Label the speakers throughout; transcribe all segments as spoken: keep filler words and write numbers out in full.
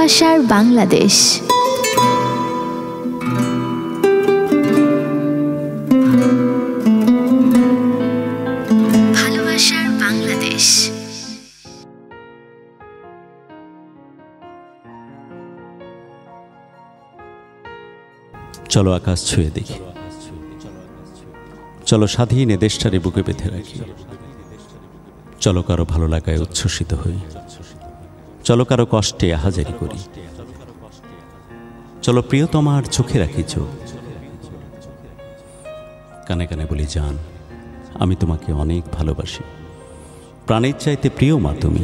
Speaker 1: ভালোবাসার বাংলাদেশ। ভালোবাসার বাংলাদেশ।
Speaker 2: চলো আকাশ ছুঁয়ে দেখি, চলো স্বাধীন এ দেশটারে বুকে বেঁধে রাখি, চলো কারো ভালো লাগায় উচ্ছ্বসিত হই, চলো কারো কষ্টে আহাজারি করি, চলো প্রিয়তমার চোখে রাখি চোখ, কানে কানে বলি জান আমি তোমাকে অনেক ভালোবাসি, প্রাণের চাইতে প্রিয় মা তুমি,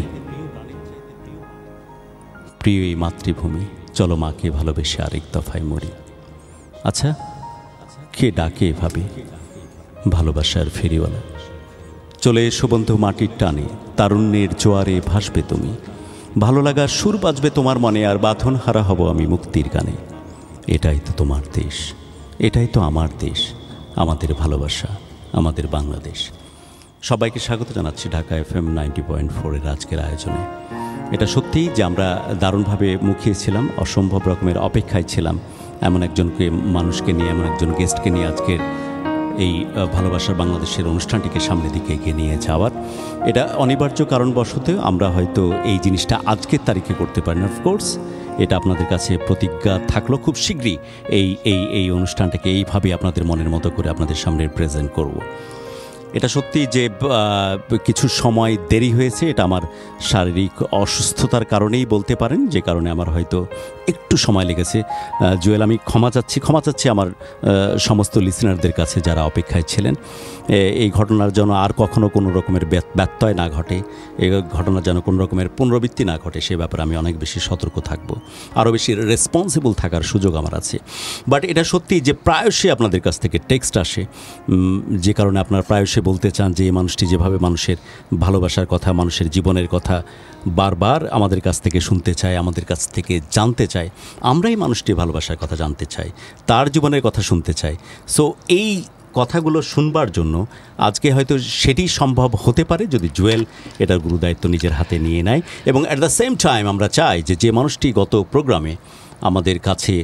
Speaker 2: প্রিয় এই মাতৃভূমি, চলো মাকে ভালোবেসে আরেক দফায় মরি। আচ্ছা কে ডাকে এভাবে ভালোবাসার ফেরিওয়ালা? চলে এসো বন্ধু মাটির টানে, তারুণ্যের জোয়ারে ভাসবে তুমি, ভালো লাগার সুর বাজবে তোমার মনে, আর বাঁধন হারা হব আমি মুক্তির গানে। এটাই তো তোমার দেশ, এটাই তো আমার দেশ, আমাদের ভালোবাসা, আমাদের বাংলাদেশ। সবাইকে স্বাগত জানাচ্ছি Dhaka F M ninety point ফোরের আজকের আয়োজনে। এটা সত্যিই যে আমরা দারুণভাবে মুখিয়েছিলাম, অসম্ভব রকমের অপেক্ষায় ছিলাম এমন একজনকে মানুষকে নিয়ে, এমন একজন গেস্টকে নিয়ে আজকের এই ভালোবাসার বাংলাদেশের অনুষ্ঠানটিকে সামনের দিকে এগিয়ে নিয়ে যাওয়ার। এটা অনিবার্য কারণবশত আমরা হয়তো এই জিনিসটা আজকের তারিখে করতে পারি না। অফকোর্স এটা আপনাদের কাছে প্রতিজ্ঞা থাকলো, খুব শীঘ্রই এই এই এই অনুষ্ঠানটাকে এইভাবে আপনাদের মনের মতো করে আপনাদের সামনে প্রেজেন্ট করব। এটা সত্যি যে কিছু সময় দেরি হয়েছে, এটা আমার শারীরিক অসুস্থতার কারণেই বলতে পারেন, যে কারণে আমার হয়তো একটু সময় লেগেছে। জুয়েল, আমি ক্ষমা চাচ্ছি ক্ষমা চাচ্ছি আমার সমস্ত লিসেনারদের কাছে যারা অপেক্ষায় ছিলেন। এই ঘটনার যেন আর কখনো কোনো রকমের ব্যত্যয় না ঘটে, এই ঘটনার যেন কোনো রকমের পুনরাবৃত্তি না ঘটে, সে ব্যাপারে আমি অনেক বেশি সতর্ক থাকব, আরও বেশি রেসপন্সিবল থাকার সুযোগ আমার আছে। বাট এটা সত্যি যে প্রায়শই আপনাদের কাছ থেকে টেক্সট আসে, যে কারণে আপনারা প্রায়শই বলতে চান যে এই মানুষটি যেভাবে মানুষের ভালোবাসার কথা, মানুষের জীবনের কথা বারবার আমাদের কাছ থেকে শুনতে চায়, আমাদের কাছ থেকে জানতে চায়, আমরাই মানুষটির ভালোবাসার কথা জানতে চাই, তার জীবনের কথা শুনতে চাই। সো এই কথাগুলো শুনবার জন্য আজকে হয়তো সেটি সম্ভব হতে পারে যদি জুয়েল এটার গুরুদায়িত্ব নিজের হাতে নিয়ে নেয়। এবং অ্যাট দ্য সেম টাইম আমরা চাই যে যে মানুষটি গত প্রোগ্রামে আমাদের কাছে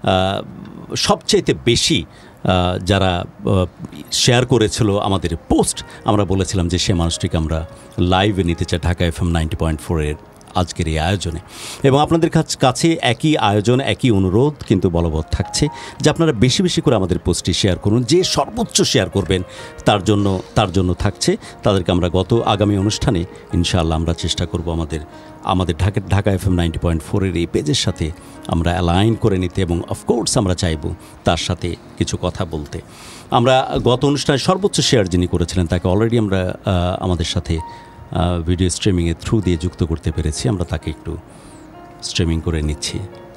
Speaker 2: সবচাইতে বেশি যারা শেয়ার করেছিল আমাদের পোস্ট, আমরা বলেছিলাম যে সে মানুষটিকে আমরা লাইভে নিতে চাই Dhaka F M ninety point ফোরের আজকের এই আয়োজনে। এবং আপনাদের কাছে একই আয়োজন, একই অনুরোধ কিন্তু বলবৎ থাকছে যে আপনারা বেশি বেশি করে আমাদের পোস্টটি শেয়ার করুন। যে সর্বোচ্চ শেয়ার করবেন তার জন্য তার জন্য থাকছে তাদেরকে আমরা গত আগামী অনুষ্ঠানে ইনশাআল্লাহ আমরা চেষ্টা করব আমাদের আমাদের Dhaka Dhaka F M ninety point ফোরের এই পেজের সাথে আমরা অ্যালাইন করে নিতে, এবং অফকোর্স আমরা চাইব তার সাথে কিছু কথা বলতে। আমরা গত অনুষ্ঠানে সর্বোচ্চ শেয়ার যিনি করেছিলেন তাকে অলরেডি আমরা আমাদের সাথে ভিডিও স্ট্রিমিংয়ের থ্রু দিয়ে যুক্ত করতে পেরেছি। আমরা তাকে একটু স্ট্রিমিং করে নিচ্ছি।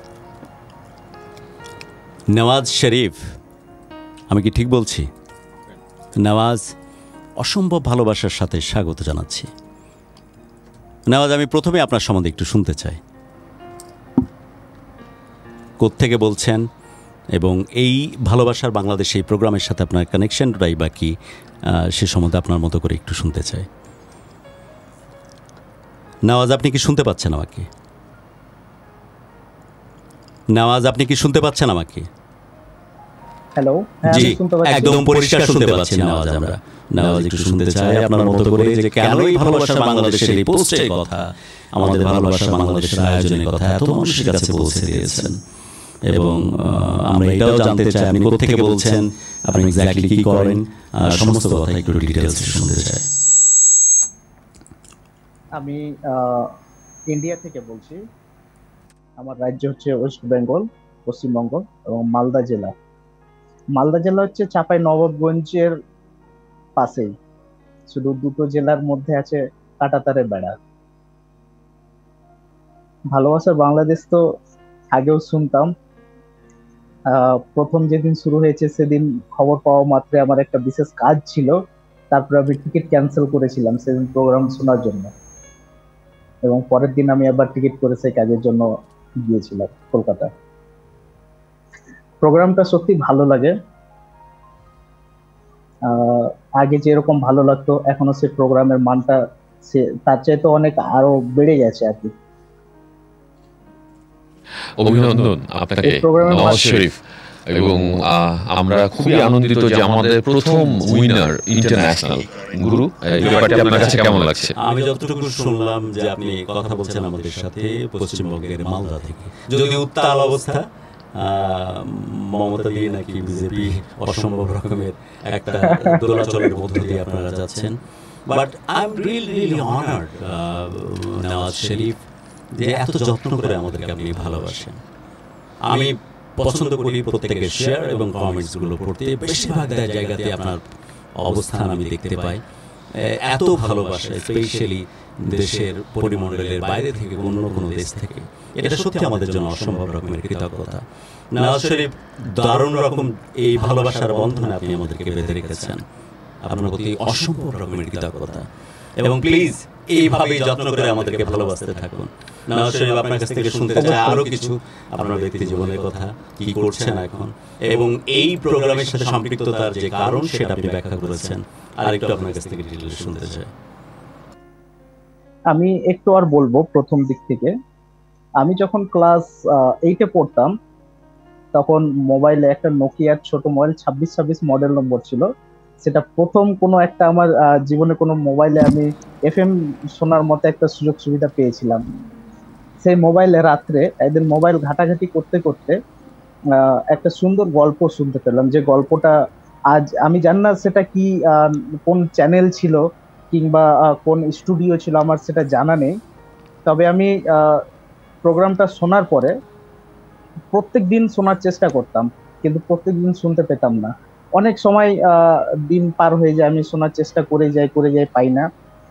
Speaker 2: নওয়াজ শরীফ, আমি কি ঠিক বলছি? নওয়াজ, অসম্ভব ভালোবাসার সাথে স্বাগত জানাচ্ছি। নওয়াজ, আমি প্রথমে আপনার সম্বন্ধে একটু শুনতে চাই, কোত্থেকে বলছেন এবং এই ভালোবাসার বাংলাদেশ এই প্রোগ্রামের সাথে আপনার কানেকশনটাই বা কি, সে সম্বন্ধে আপনার মতো করে একটু শুনতে চাই। নওয়াজ, আপনি কি শুনতে পাচ্ছেন আমাকে? নওয়াজ, আপনি কি শুনতে পাচ্ছেন আমাকে?
Speaker 3: হ্যালো,
Speaker 2: জি, একদম পরিষ্কার শুনতে পাচ্ছি নওয়াজ। আমরা নওয়াজ একটু শুনতে চাই আপনার মতো করে যে কেন এই ভালোবাসার বাংলাদেশের এই পোস্টের কথা, আমাদের ভালোবাসার বাংলাদেশের আয়োজনের কথা এত মানুষের কাছে পৌঁছে দিয়েছেন। এবং আমরা এটাও জানতে চাই আপনি কোত্থেকে বলছেন, আপনি এক্স্যাক্টলি কি করেন, সমস্ত কথা একটু ডিটেইলসে শুনতে চাই।
Speaker 3: আমি ইন্ডিয়া থেকে বলছি। আমার রাজ্য হচ্ছে ওয়েস্ট বেঙ্গল, পশ্চিমবঙ্গ, এবং মালদা জেলা। মালদা জেলা হচ্ছে চাঁপাই নবাবগঞ্জের পাশেই, শুধু দুটো জেলার মধ্যে আছে কাঁটাতারে বেড়া। ভালোবাসার বাংলাদেশ তো আগেও শুনতাম, প্রথম যেদিন শুরু হয়েছে সেদিন খবর পাওয়া মাত্র আমার একটা বিশেষ কাজ ছিল, তারপর আমি টিকিট ক্যান্সেল করেছিলাম সেদিন প্রোগ্রাম শোনার জন্য, এবং পরের দিন আমি আবার টিকিট করে সেই কাজের জন্য গিয়েছিলাম কলকাতা। প্রোগ্রামটা সত্যি ভালো লাগে, আগে যেরকম ভালো লাগতো এখনো সেই প্রোগ্রামের মানটা সে তার চাইতে অনেক আরো বেড়ে গেছে আর কি।
Speaker 4: অভিনন্দন আপনাকে নওয়াজ শরীফ, এবং আমরা খুবই আনন্দিত যে আমাদের প্রথম উইনার ইন্টারন্যাশনাল। গুরু, এই ব্যাপারটা আপনার কাছে কেমন লাগছে?
Speaker 2: আমি যতটুকু শুনলাম যে আপনি কথা বলছেন আমাদের সাথে পশ্চিমবঙ্গের মালদা থেকে, যদি উত্তাল অবস্থা, মমতা দিয়ে নাকি বিজেপি অসম্ভব রকমের একটা দোলাচলের মধ্য দিয়ে আপনারা যাচ্ছেন। But I am really really honoured Nawaz Sharif, যে এত যত্ন করে আমাদেরকে আপনি ভালোবাসেন। আমি পছন্দ করি প্রত্যেকের শেয়ার এবং কমেন্টসগুলো পড়তে। বেশিরভাগ জায়গাতে আপনার অবস্থান আমি দেখতে পাই, এত ভালোবাসা, স্পেশালি দেশের পরিমণ্ডলের বাইরে থেকে, অন্য কোনো দেশ থেকে। এটা সত্যি আমাদের জন্য অসম্ভব রকমের কৃতজ্ঞতা। নওয়াজ শরীফ, দারুণ রকম এই ভালোবাসার বন্ধনে আপনি আমাদেরকে বেঁধে রেখেছেন। আপনার প্রতি অসম্ভব রকমের কৃতজ্ঞতা, এবং প্লিজ এইভাবেই যত্ন করে আমাদেরকে ভালোবাসতে থাকুন। নওয়াজ শরীফ, আপনার কাছ থেকে শুনতে চাই আরও কিছু আপনার ব্যক্তি জীবনের কথা, কি করছেন এখন, এবং এই প্রোগ্রামের সাথে সম্পৃক্ততার যে কারণ সেটা আপনি ব্যাখ্যা করেছেন। আর একটু আপনার কাছ থেকে ডিটেইলস শুনতে চাই।
Speaker 3: আমি একটু আর বলবো প্রথম দিক থেকে। আমি যখন ক্লাস এইটে পড়তাম, তখন মোবাইলে একটা নোকিয়ার ছোট মোবাইল ছাব্বিশ ছাব্বিশ মডেল নম্বর ছিল। সেটা প্রথম কোনো একটা আমার জীবনে কোনো মোবাইলে আমি এফ এম শোনার মতো একটা সুযোগ সুবিধা পেয়েছিলাম। সেই মোবাইলে রাত্রে একদিন মোবাইল ঘাটাঘাটি করতে করতে একটা সুন্দর গল্প শুনতে পেলাম, যে গল্পটা আজ আমি জানি না সেটা কি কোন চ্যানেল ছিল কিংবা কোন স্টুডিও ছিল, আমার সেটা জানা নেই। তবে আমি প্রোগ্রামটা শোনার পরে প্রত্যেক দিন শোনার চেষ্টা করতাম, কিন্তু প্রত্যেক দিন শুনতে পেতাম না। অনেক সময় দিন পার হয়ে যায়, আমি শোনার চেষ্টা করে যাই করে যাই পাই না।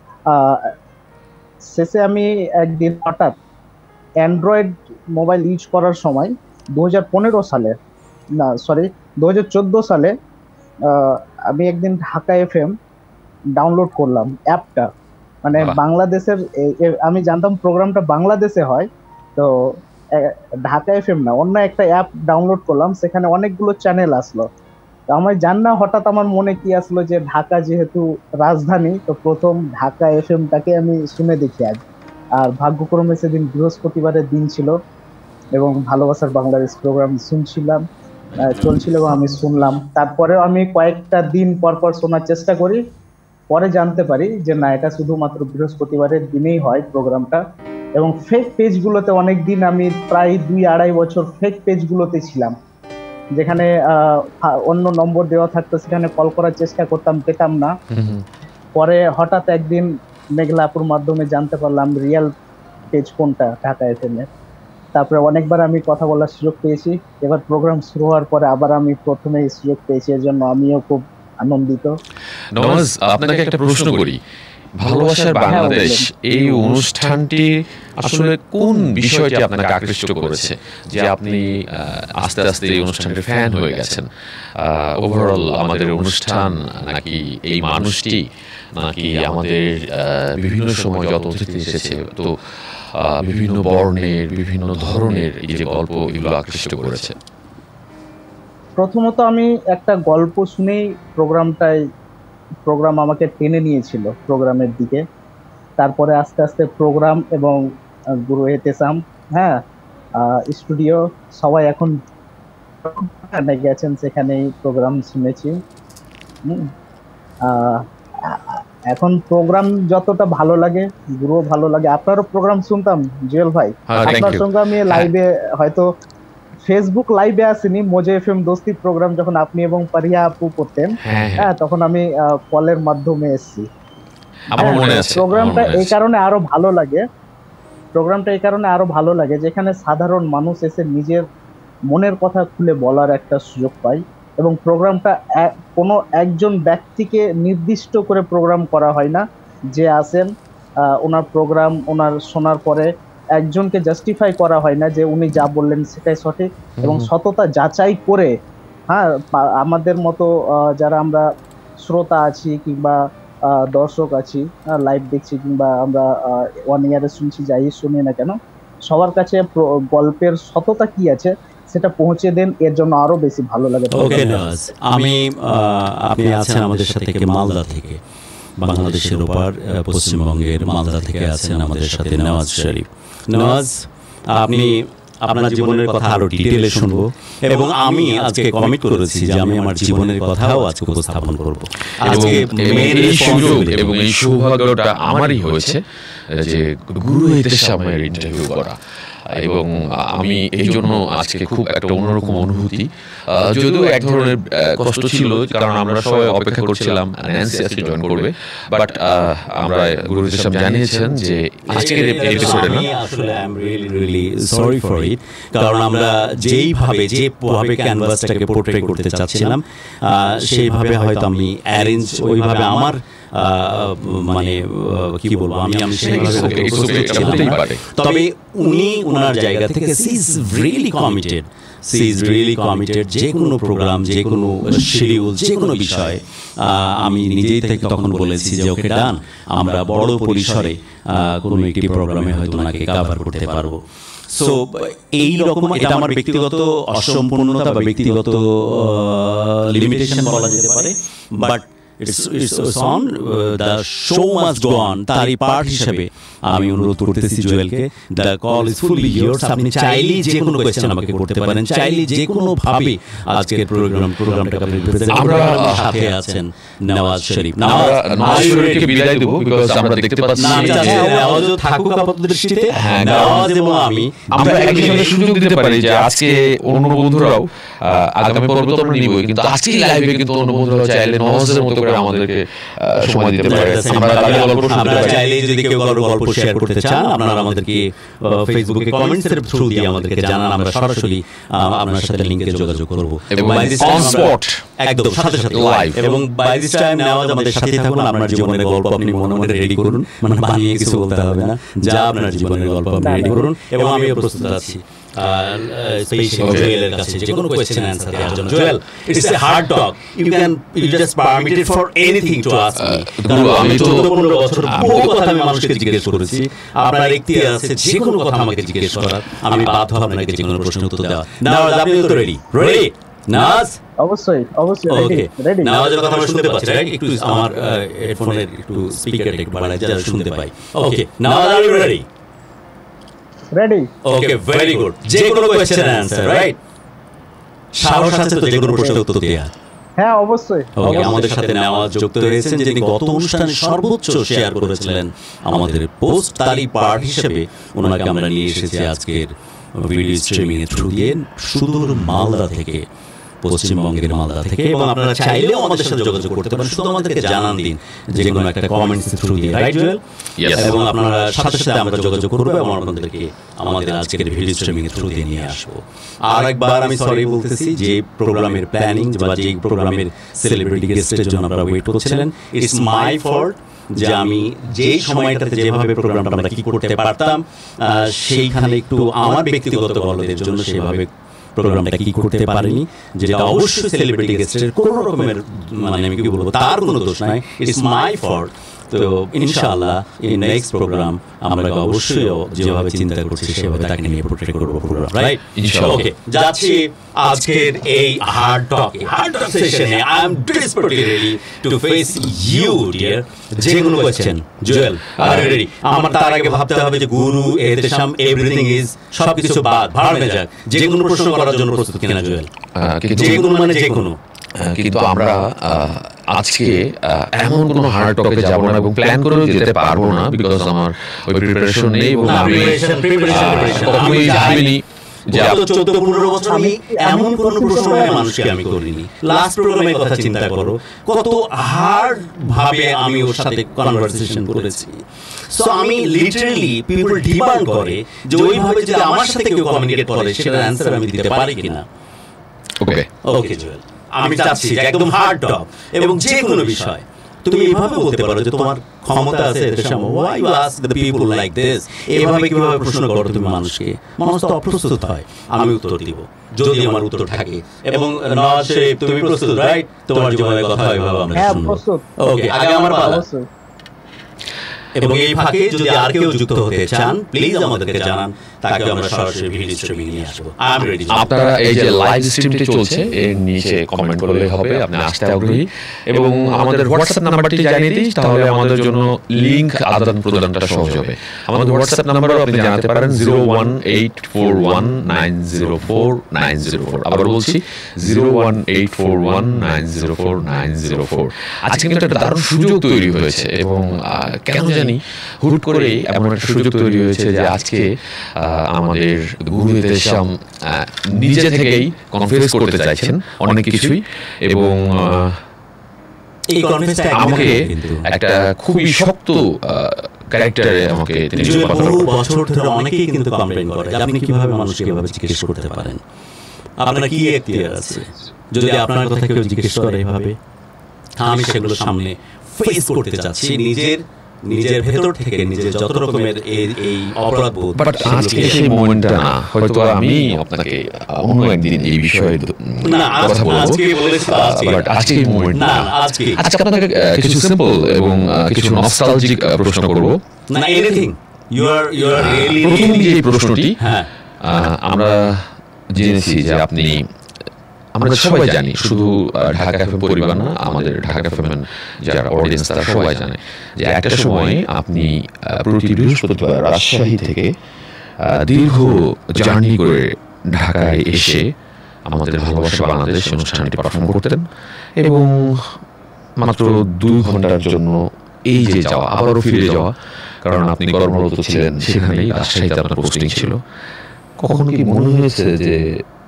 Speaker 3: শেষে আমি একদিন হঠাৎ অ্যান্ড্রয়েড মোবাইল ইউজ করার সময় দু হাজার পনেরো সালে না সরি দু হাজার চোদ্দো সালে আমি একদিন ঢাকা এফ এম ডাউনলোড করলাম অ্যাপটা। মানে বাংলাদেশের, আমি জানতাম প্রোগ্রামটা বাংলাদেশে হয়, তো ঢাকা এফ এম না, অন্য একটা অ্যাপ ডাউনলোড করলাম। সেখানে অনেকগুলো চ্যানেল আসলো। আমার জান না হঠাৎ আমার মনে কি আসলো যে ঢাকা যেহেতু রাজধানী, তো প্রথম ঢাকা এফ এমটাকে আমি শুনে দেখি আজ। আর ভাগ্যক্রমে সেদিন বৃহস্পতিবারের দিন ছিল, এবং ভালোবাসার বাংলাদেশ প্রোগ্রাম শুনছিলাম, চলছিল, এবং আমি শুনলাম। তারপরেও আমি কয়েকটা দিন পর পর শোনার চেষ্টা করি, পরে জানতে পারি যে না, এটা শুধুমাত্র বৃহস্পতিবারের দিনেই হয় প্রোগ্রামটা। এবং ফেক পেজগুলোতে অনেক দিন আমি প্রায় দুই আড়াই বছর ফেক পেজগুলোতে ছিলাম, যেখানে অন্য নম্বর দেওয়া থাকতো, সেখানে কল করার চেষ্টা করতাম, পেতাম না। পরে হঠাৎ একদিন মেঘলাপুর মাধ্যমে জানতে পারলাম রিয়েল পেজ কোনটা, ঢাকা এফ এম এর। তারপরে অনেকবার আমি কথা বলার সুযোগ পেয়েছি। এবার প্রোগ্রাম শুরু হওয়ার পরে আবার আমি প্রথমে সুযোগ পেয়েছি, এর জন্য আমিও খুব আনন্দিত।
Speaker 4: নওয়াজ, আপনাকে একটা প্রশ্ন করি, ভালোবাসার বাংলাদেশ এই অনুষ্ঠানটি আসলে কোন বিষয়টি আপনাকে আকৃষ্ট করেছে যে আপনি আস্তে আস্তে এই অনুষ্ঠানের ফ্যান হয়ে গেছেন? ওভারঅল আমাদের অনুষ্ঠান, নাকি এই মানুষটি, নাকি আমাদের বিভিন্ন সময় যত অতিথি এসেছে, তো বিভিন্ন বর্ণের বিভিন্ন ধরনের এই যে গল্প, এগুলো আকৃষ্ট করেছে?
Speaker 3: প্রথমত আমি একটা গল্প শুনেই প্রোগ্রামটাই প্রোগ্রাম আমাকে টেনে নিয়েছিল প্রোগ্রামের দিকে। তারপরে আস্তে আস্তে প্রোগ্রাম এবং গুরু এহতেসাম, হ্যাঁ, স্টুডিও, সবাই এখন গেছেন, সেখানেই প্রোগ্রাম শুনেছি। এখন প্রোগ্রাম যতটা ভালো লাগে, গুরুও ভালো লাগে। আপনারও প্রোগ্রাম শুনতাম জুয়েল ভাই, আপনার সঙ্গে আমি লাইভে, হয়তো ফেসবুক লাইভে আসিনি, মোজে এফ এম দোস্তি প্রোগ্রাম যখন আপনি এবং পারিয়া আপু করতেন, হ্যাঁ, তখন আমি কলের মাধ্যমে এসেছি। প্রোগ্রামটা এই কারণে আরো ভালো লাগে প্রোগ্রামটা এই কারণে আরো ভালো লাগে যেখানে সাধারণ মানুষ এসে নিজের মনের কথা খুলে বলার একটা সুযোগ পায়। এবং প্রোগ্রামটা কোনো একজন ব্যক্তিকে নির্দিষ্ট করে প্রোগ্রাম করা হয় না, যে আসেন ওনার প্রোগ্রাম ওনার শোনার পরে একজনকে জাস্টিফাই করা হয় না যে উনি যা বললেন সেটাই সঠিক, এবং সততা যাচাই করে, হ্যাঁ, আমাদের মতো যারা আমরা শ্রোতা আছি কিংবা দর্শক আছি, লাইভ দেখছি কিংবা আমরা ওয়ান ইয়ারে শুনছি, যাই শুনি না কেন, সবার কাছে গল্পের সততা কি আছে সেটা পৌঁছে দেন, এর জন্য আরো বেশি ভালো লাগে।
Speaker 2: ওকে নওয়াজ, আমি আপনি আছেন আমাদের সাথে মালদা থেকে, বাংলাদেশের ওপার পশ্চিমবঙ্গের মালদা থেকে আছেন আমাদের সাথে নওয়াজ শরীফ। নওয়াজ, আপনি আপনার জীবনের কথা আরো ডিটেইলে শুনবো এবং আমি আজকে কমিট করেছি যে আমি আমার জীবনের কথাও আজকে উপস্থাপন করব। আজকে মেন
Speaker 4: এই সুযোগ এবং এই সৌভাগ্যটা আমারই হয়েছে যে গুরু হিতেশ শর্মার ইন্টারভিউ করা, এবং আমি এই জন্য আজকে খুব একটা অন্যরকম অনুভূতি, যদিও এক ধরনের কষ্ট ছিল কারণ আমরা সবাই অপেক্ষা করছিলাম ন্যান্সি আজকে জয়েন করবে, বাট আমরা গুরু হিতেশ সাহেব জানিয়েছেন যে আজকের এপিসোডে না,
Speaker 2: আসলে I am really really sorry for it, কারণ আমরা যেইভাবে যেভাবে ক্যানভাসটাকে পোর্ট্রে করতে চাচ্ছিলাম সেইভাবে হয়তো আমি অ্যারেঞ্জ ওইভাবে আমার মানে কি বলবো আমি আমি সেইভাবে, তবে উনি ওনার জায়গা থেকে she is really committed she is really committed যে কোনো প্রোগ্রাম, যে কোনো শিডিউল, যে কোনো বিষয় আমি নিজেই থেকে তখন বলেছি যে ওকে ডান, আমরা বড় পরিসরে কোনো একটি প্রোগ্রামে হয়তো ওনাকে কভার করতে পারবো। সো এই রকম এটা আমার ব্যক্তিগত অসম্পূর্ণতা বা ব্যক্তিগত লিমিটেশন বলা যেতে পারে, but It's, it's, it's on, uh, the show must go on, তারই পার্ট হিসেবে আমি অনুরোধ করতেছি জুয়েলকে, the call is fully years, আপনি চাইলেই যে কোনো কোয়েশ্চেন আমাকে করতে পারেন, চাইলেই যে কোনো ভাবে আজকের প্রোগ্রাম প্রোগ্রামটা আপনি রিপ্রেজেন্ট করতে পারেন। আমরা সাথে আছেন নওয়াজ শরীফ, নওয়াজ শরীফকে বিদায় দেব বিকজ আমরা দেখতে পাচ্ছি যে নওয়াজ থাকুক আপাতত দৃষ্টিতে, নওয়াজ এবং আমি
Speaker 4: আমরা একসাথে সুযোগ দিতে পারি যে আজকে অন্য বন্ধুরাও আগামী পর্ব তো আমরা নিবই, কিন্তু আজকে লাইভে কিন্তু অন্য বন্ধুরাও চাইলে নওয়াজের মতো আমাদেরকে সময় দিতে পারে, আমরা তাদের গল্প শুনতে পারি।
Speaker 2: চাইলে যদি কেউ গল্প শেয়ার করতে চান আপনারা আমাদেরকে ফেসবুকে কমেন্টস এর থ্রু দিয়ে আমাদেরকে জানান, আমরা সরাসরি আপনার সাথে লিংকে যোগাযোগ করব এবং বাই দিস টাইম স্পট একদম সাথে সাথে লাইভ, এবং বাই দিস টাইম নওয়াজ আমাদের সাথে থাকুন। আপনার জীবনের গল্প আপনি মনে মনে রেডি করুন, মানে বানিয়ে কিছু বলতে হবে না, যা আপনার জীবনের গল্প আপনি রেডি করুন এবং আমিও প্রস্তুত আছি স্পেশাল জুয়েলের কাছে যে কোনো কোয়েশ্চেন অ্যানসার দেওয়ার জন্য। Jewel, it's a hard talk, you can you just permitted for anything to ask me. আমি চৌদ্দ পনেরো বছর বহু কথা আমি মানুষকে জিজ্ঞেস করেছি, আপনার এখতিয়ার আছে যে কোনো কথা আমাকে জিজ্ঞেস করার, আমি বাধ্য আপনাকে যে কোনো প্রশ্ন উত্তর দেওয়া। নাওয়াজ, আপনি তো রেডি? রেডি নাওয়াজ?
Speaker 3: অবশ্যই অবশ্যই
Speaker 2: ওকে
Speaker 3: রেডি।
Speaker 2: নাওয়াজের কথা আমরা শুনতে পাচ্ছি, রাইট? একটু আমার হেডফোনের একটু স্পিকারটা একটু বাড়াই যাতে শুনতে পাই। Okay Nawaz, are you ready?
Speaker 3: Ready.
Speaker 2: Okay, very good. যে কোনো কোয়েশ্চেন অ্যানসার, রাইট? সাহস আছে তো যে কোনো প্রশ্নের উত্তর দেয়া?
Speaker 3: হ্যাঁ অবশ্যই।
Speaker 2: ওকে, আমাদের সাথে নওয়াজ যুক্ত হয়েছেন যিনি গত অনুষ্ঠানে সর্বোচ্চ শেয়ার করেছিলেন আমাদের পোস্ট, তারই পার্ট হিসেবে ওনাকে আমরা নিয়ে এসেছি আজকের ভিডিও স্ট্রিমিং এর থ্রু দিয়ে সুদূর মালদা থেকে, পশ্চিমবঙ্গের মালদা থেকে। এবং আপনারা চাইলেও আমাদের সাথে যোগাযোগ করতে পারেন, শুধু আমাদেরকে জানান দিন যে কোনো একটা কমেন্টস থ্রু দিয়ে, রাইট জুয়েল? এবং আপনারা সাথে সাথে আমরা যোগাযোগ করবো এবং আপনাদেরকে আমাদের আজকের ভিডিও স্ট্রিমিং এর থ্রু দিয়ে নিয়ে আসবো। আর একবার আমি সরি বলতেছি যে প্রোগ্রামের প্ল্যানিং বা যে প্রোগ্রামের সেলিব্রিটি গেস্টের জন্য আপনারা ওয়েট করছিলেন, ইটস মাই ফল্ট যে আমি যেই সময়টাতে যেভাবে প্রোগ্রামটা আমরা কি করতে পারতাম সেইখানে একটু আমার ব্যক্তিগত গল্পের জন্য সেভাবে প্রোগ্রামটা কি করতে পারিনি, যেটা অবশ্যই সেলিব্রিটি গেস্টের কোনো রকমের মানে আমি কি বলবো তার কোনো দোষ নাই, ইটস মাই ফল্ট। তো ইনশাআল্লাহ ইন নেক্সট প্রোগ্রাম আমরা অবশ্যই যেভাবে চিন্তা করছি সেভাবে তাকে নিয়ে পোর্ট্রে করবো প্রোগ্রাম, রাইট? ইনশাআল্লাহ। ওকে, যাচ্ছি আজকের এই হার্ড টক হার্ড টক সেশনে। I am desperately ready to face you dear. যে কোনো কোয়েশ্চেন, জুয়েল আর রেডি? আমার তার আগে ভাবতে হবে যে গুরু এহতেশাম এভরিথিং ইজ, সবকিছু বাদ ভাড় মে যাক, যে কোনো প্রশ্ন করার জন্য প্রস্তুত কিনা জুয়েল? যে কোনো মানে যে কোনো।
Speaker 4: কিন্তু আমরা আজকে এমন কোনো হার্ড টকে যাব না এবং প্ল্যান করেও যেতে পারবো না, বিকজ আমার ওই প্রিপারেশন নেই এবং আমি কখনোই জানিনি যে
Speaker 2: চৌদ্দ পনেরো বছর আমি এমন কোনো প্রশ্ন মানুষকে আমি করিনি। লাস্ট প্রোগ্রামের কথা চিন্তা করো, কত হার্ড ভাবে আমি ওর সাথে কনভারসেশন করেছি। সো আমি লিটারালি পিপল ডিমান্ড করে যে ওইভাবে যদি আমার সাথে কেউ কমিউনিকেট করে সেটার অ্যান্সার আমি দিতে পারি কিনা।
Speaker 4: ওকে
Speaker 2: ওকে জুয়েল, আমি চাচ্ছি যে একদম হার্ড টক এবং যে কোনো বিষয় তুমি এইভাবে বলতে পারো যে তোমার ক্ষমতা আছে এদের সামনে, why you ask the people like this, এইভাবে কিভাবে প্রশ্ন করো তুমি মানুষকে? মানুষ তো অপ্রস্তুত হয়, আমি উত্তর দিব যদি আমার উত্তর থাকে। এবং নওয়াজ শরীফ, তুমি প্রস্তুত, রাইট? তোমার জীবনের কথা এইভাবে আমরা শুনবো। ওকে, আগে আমার পালা। এবং এই ফাঁকে যদি আর কেউ যুক্ত হতে চান প্লিজ আমাদেরকে জানান, তাকে আমরা সরাসরি ভিডিও স্ট্রিমিং নিয়ে আসবো। I am ready.
Speaker 4: আপনারা এই যে লাইভ স্ট্রিমটি চলছে এর নিচে কমেন্ট করলে হবে আপনি আসতে আগ্রহী, এবং আমাদের হোয়াটসঅ্যাপ নাম্বারটি জানিয়ে দিই, তাহলে আমাদের জন্য লিংক আদান প্রদানটা সহজ হবে। আমাদের হোয়াটসঅ্যাপ নাম্বারও আপনি জানাতে পারেন zero one eight four one nine zero four nine zero four. আবার বলছি zero one eight four one nine zero four nine zero four. আজকে কিন্তু একটা দারুণ সুযোগ তৈরি হয়েছে, এবং কেন জানি হুট করে এমন একটা সুযোগ তৈরি হয়েছে যে আজকে আমাদের গুরুদেব শ্যাম নিজে থেকেই কনফারেন্স করতে চাইছেন অনেক কিছুই, এবং
Speaker 2: এই কনফারেন্সটা
Speaker 4: আমাকে একটা খুবই শক্ত ক্যারেক্টারে আমাকে
Speaker 2: বহু বছর ধরে অনেকেই কিন্তু কমপ্লেইন করে যে আপনি কিভাবে মানুষকে এভাবে জিজ্ঞেস করতে পারেন, আপনার কি এখতিয়ার আছে, যদি আপনার কথা কেউ জিজ্ঞেস করে এভাবে। আমি সেগুলো সামনে ফেস করতে চাচ্ছি নিজের নিজের ভেতর থেকে, নিজের যত রকমের এই এই অপরাধবোধ।
Speaker 4: বাট আজকে সেই মোমেন্টটা না, হয়তো আমি আপনাকে অন্য একদিন এই বিষয়ে কথা বলবো, বাট আজকে এই মোমেন্ট না। আজকে আজকে আপনাকে কিছু সিম্পল এবং কিছু নস্টালজিক প্রশ্ন করব।
Speaker 2: না anything you are you are really.
Speaker 4: প্রথম যে প্রশ্নটি, হ্যাঁ আমরা জেনেছি যে আপনি, আমরা সবাই জানি, শুধু ঢাকা এফএম পরিবার না, আমাদের ঢাকা এফএম যারা অডিয়েন্স তারা সবাই জানে যে একটা সময় আপনি প্রতি বৃহস্পতিবার রাজশাহী থেকে দীর্ঘ জার্নি করে ঢাকায় এসে আমাদের ভালোবাসা বাংলাদেশ অনুষ্ঠানটি পারফর্ম করতেন, এবং মাত্র দুই ঘন্টার জন্য এই যে যাওয়া, আবারও ফিরে যাওয়া, কারণ আপনি কর্মরত ছিলেন সেখানেই, রাজশাহীতে আপনার পোস্টিং ছিল। কখনো কি মনে হয়েছে যে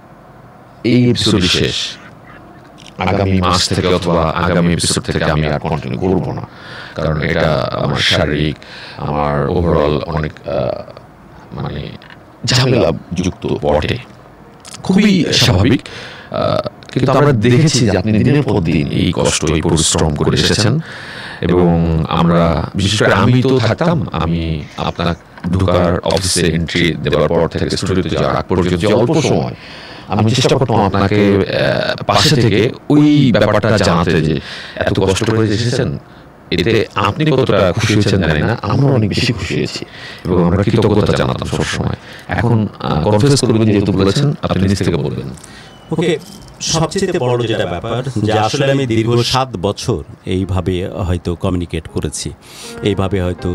Speaker 4: এই এপিসোড শেষ, আগামী মাস থেকে অথবা আগামী এপিসোড থেকে আমি আর কন্টিনিউ করবো না, কারণ এটা আমার শারীরিক, আমার ওভারঅল অনেক মানে ঝামেলা যুক্ত বটে, খুবই স্বাভাবিক। কিন্তু আমরা দেখেছি যে আপনি দিনের পর দিন এই কষ্ট, এই পরিশ্রম করে এসেছেন, এবং আমরা বিশেষ করে আমি তো থাকতাম, আমি আপনার ঢোকার অফিসে এন্ট্রি দেওয়ার পর থেকে স্টুডিওতে যাওয়ার আগ পর্যন্ত যে অল্প সময় আমি চেষ্টা করতাম আপনাকে পাশে থেকে ওই ব্যাপারটা জানাতে যে এত কষ্ট করে এসেছেন, এতে আপনি কতটা খুশি হয়েছেন জানি না, আমরা অনেক বেশি খুশি হয়েছি, এবং আমরা কৃতজ্ঞতা জানাতাম সবসময়। এখন কনফারেন্স করবেন যেহেতু বলেছেন, আপনি নিজ থেকে বলবেন।
Speaker 2: ওকে, সবচেয়ে বড় যেটা ব্যাপার যে আসলে আমি দীর্ঘ সাত বছর এইভাবে হয়তো কমিউনিকেট করেছি, এইভাবে হয়তো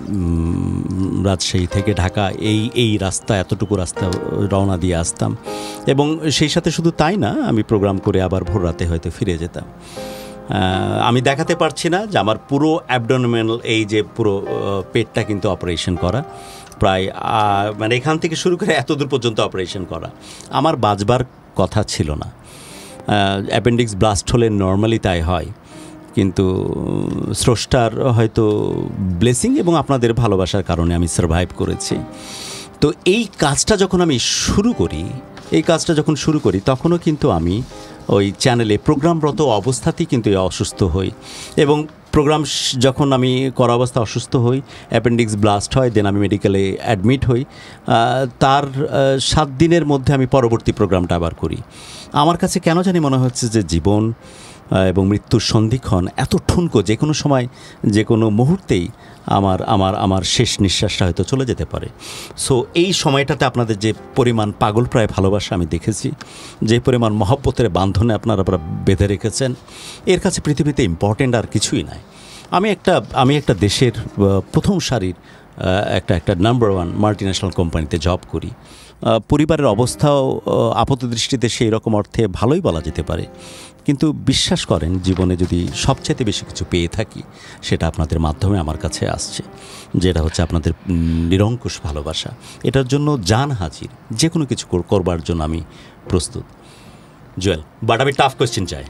Speaker 2: রাজশাহী থেকে ঢাকা এই এই রাস্তা, এতটুকু রাস্তা রওনা দিয়ে আসতাম, এবং সেই সাথে শুধু তাই না, আমি প্রোগ্রাম করে আবার ভোর রাতে হয়তো ফিরে যেতাম। আমি দেখাতে পারছি না যে আমার পুরো অ্যাবডোমিনাল এই যে পুরো পেটটা কিন্তু অপারেশন করা, প্রায় মানে এখান থেকে শুরু করে এত দূর পর্যন্ত অপারেশন করা। আমার বাঁচবার কথা ছিল না। অ্যাপেন্ডিক্স ব্লাস্ট হলে নর্মালি তাই হয়, কিন্তু স্রষ্টার হয়তো ব্লেসিং এবং আপনাদের ভালোবাসার কারণে আমি সারভাইভ করেছি। তো এই কাজটা যখন আমি শুরু করি এই কাজটা যখন শুরু করি তখনও কিন্তু আমি ওই চ্যানেলে প্রোগ্রামরত অবস্থাতেই কিন্তু অসুস্থ হই, এবং প্রোগ্রাম যখন আমি করা অবস্থা অসুস্থ হই, অ্যাপেন্ডিক্স ব্লাস্ট হয়, দেন আমি মেডিকেলে অ্যাডমিট হই। তার সাত দিনের মধ্যে আমি পরবর্তী প্রোগ্রামটা আবার করি। আমার কাছে কেন জানি মনে হচ্ছে যে জীবন এবং মৃত্যুর সন্ধিক্ষণ এত ঠুনকো, যে কোনো সময় যে কোনো মুহূর্তেই আমার আমার আমার শেষ নিঃশ্বাসটা হয়তো চলে যেতে পারে। সো এই সময়টাতে আপনাদের যে পরিমাণ পাগলপ্রায় ভালোবাসা আমি দেখেছি, যে পরিমাণ মহব্বতের বান্ধনে আপনারা বেঁধে রেখেছেন, এর কাছে পৃথিবীতে ইম্পর্টেন্ট আর কিছুই নাই। আমি একটা আমি একটা দেশের প্রথম সারির একটা একটা নাম্বার ওয়ান মাল্টিন্যাশনাল কোম্পানিতে জব করি। পরিবারের অবস্থাও আপাত দৃষ্টিতে সেই রকম অর্থে ভালোই বলা যেতে পারে, কিন্তু বিশ্বাস করেন জীবনে যদি সবচেয়ে বেশি কিছু পেয়ে থাকি সেটা আপনাদের মাধ্যমে আমার কাছে আসছে, যেটা হচ্ছে আপনাদের নিরঙ্কুশ ভালোবাসা। এটার জন্য জান হাজির, যে কোনো কিছু করবার জন্য আমি প্রস্তুত। জুয়েল, বাট আমি টাফ কোয়েশ্চেন চাই।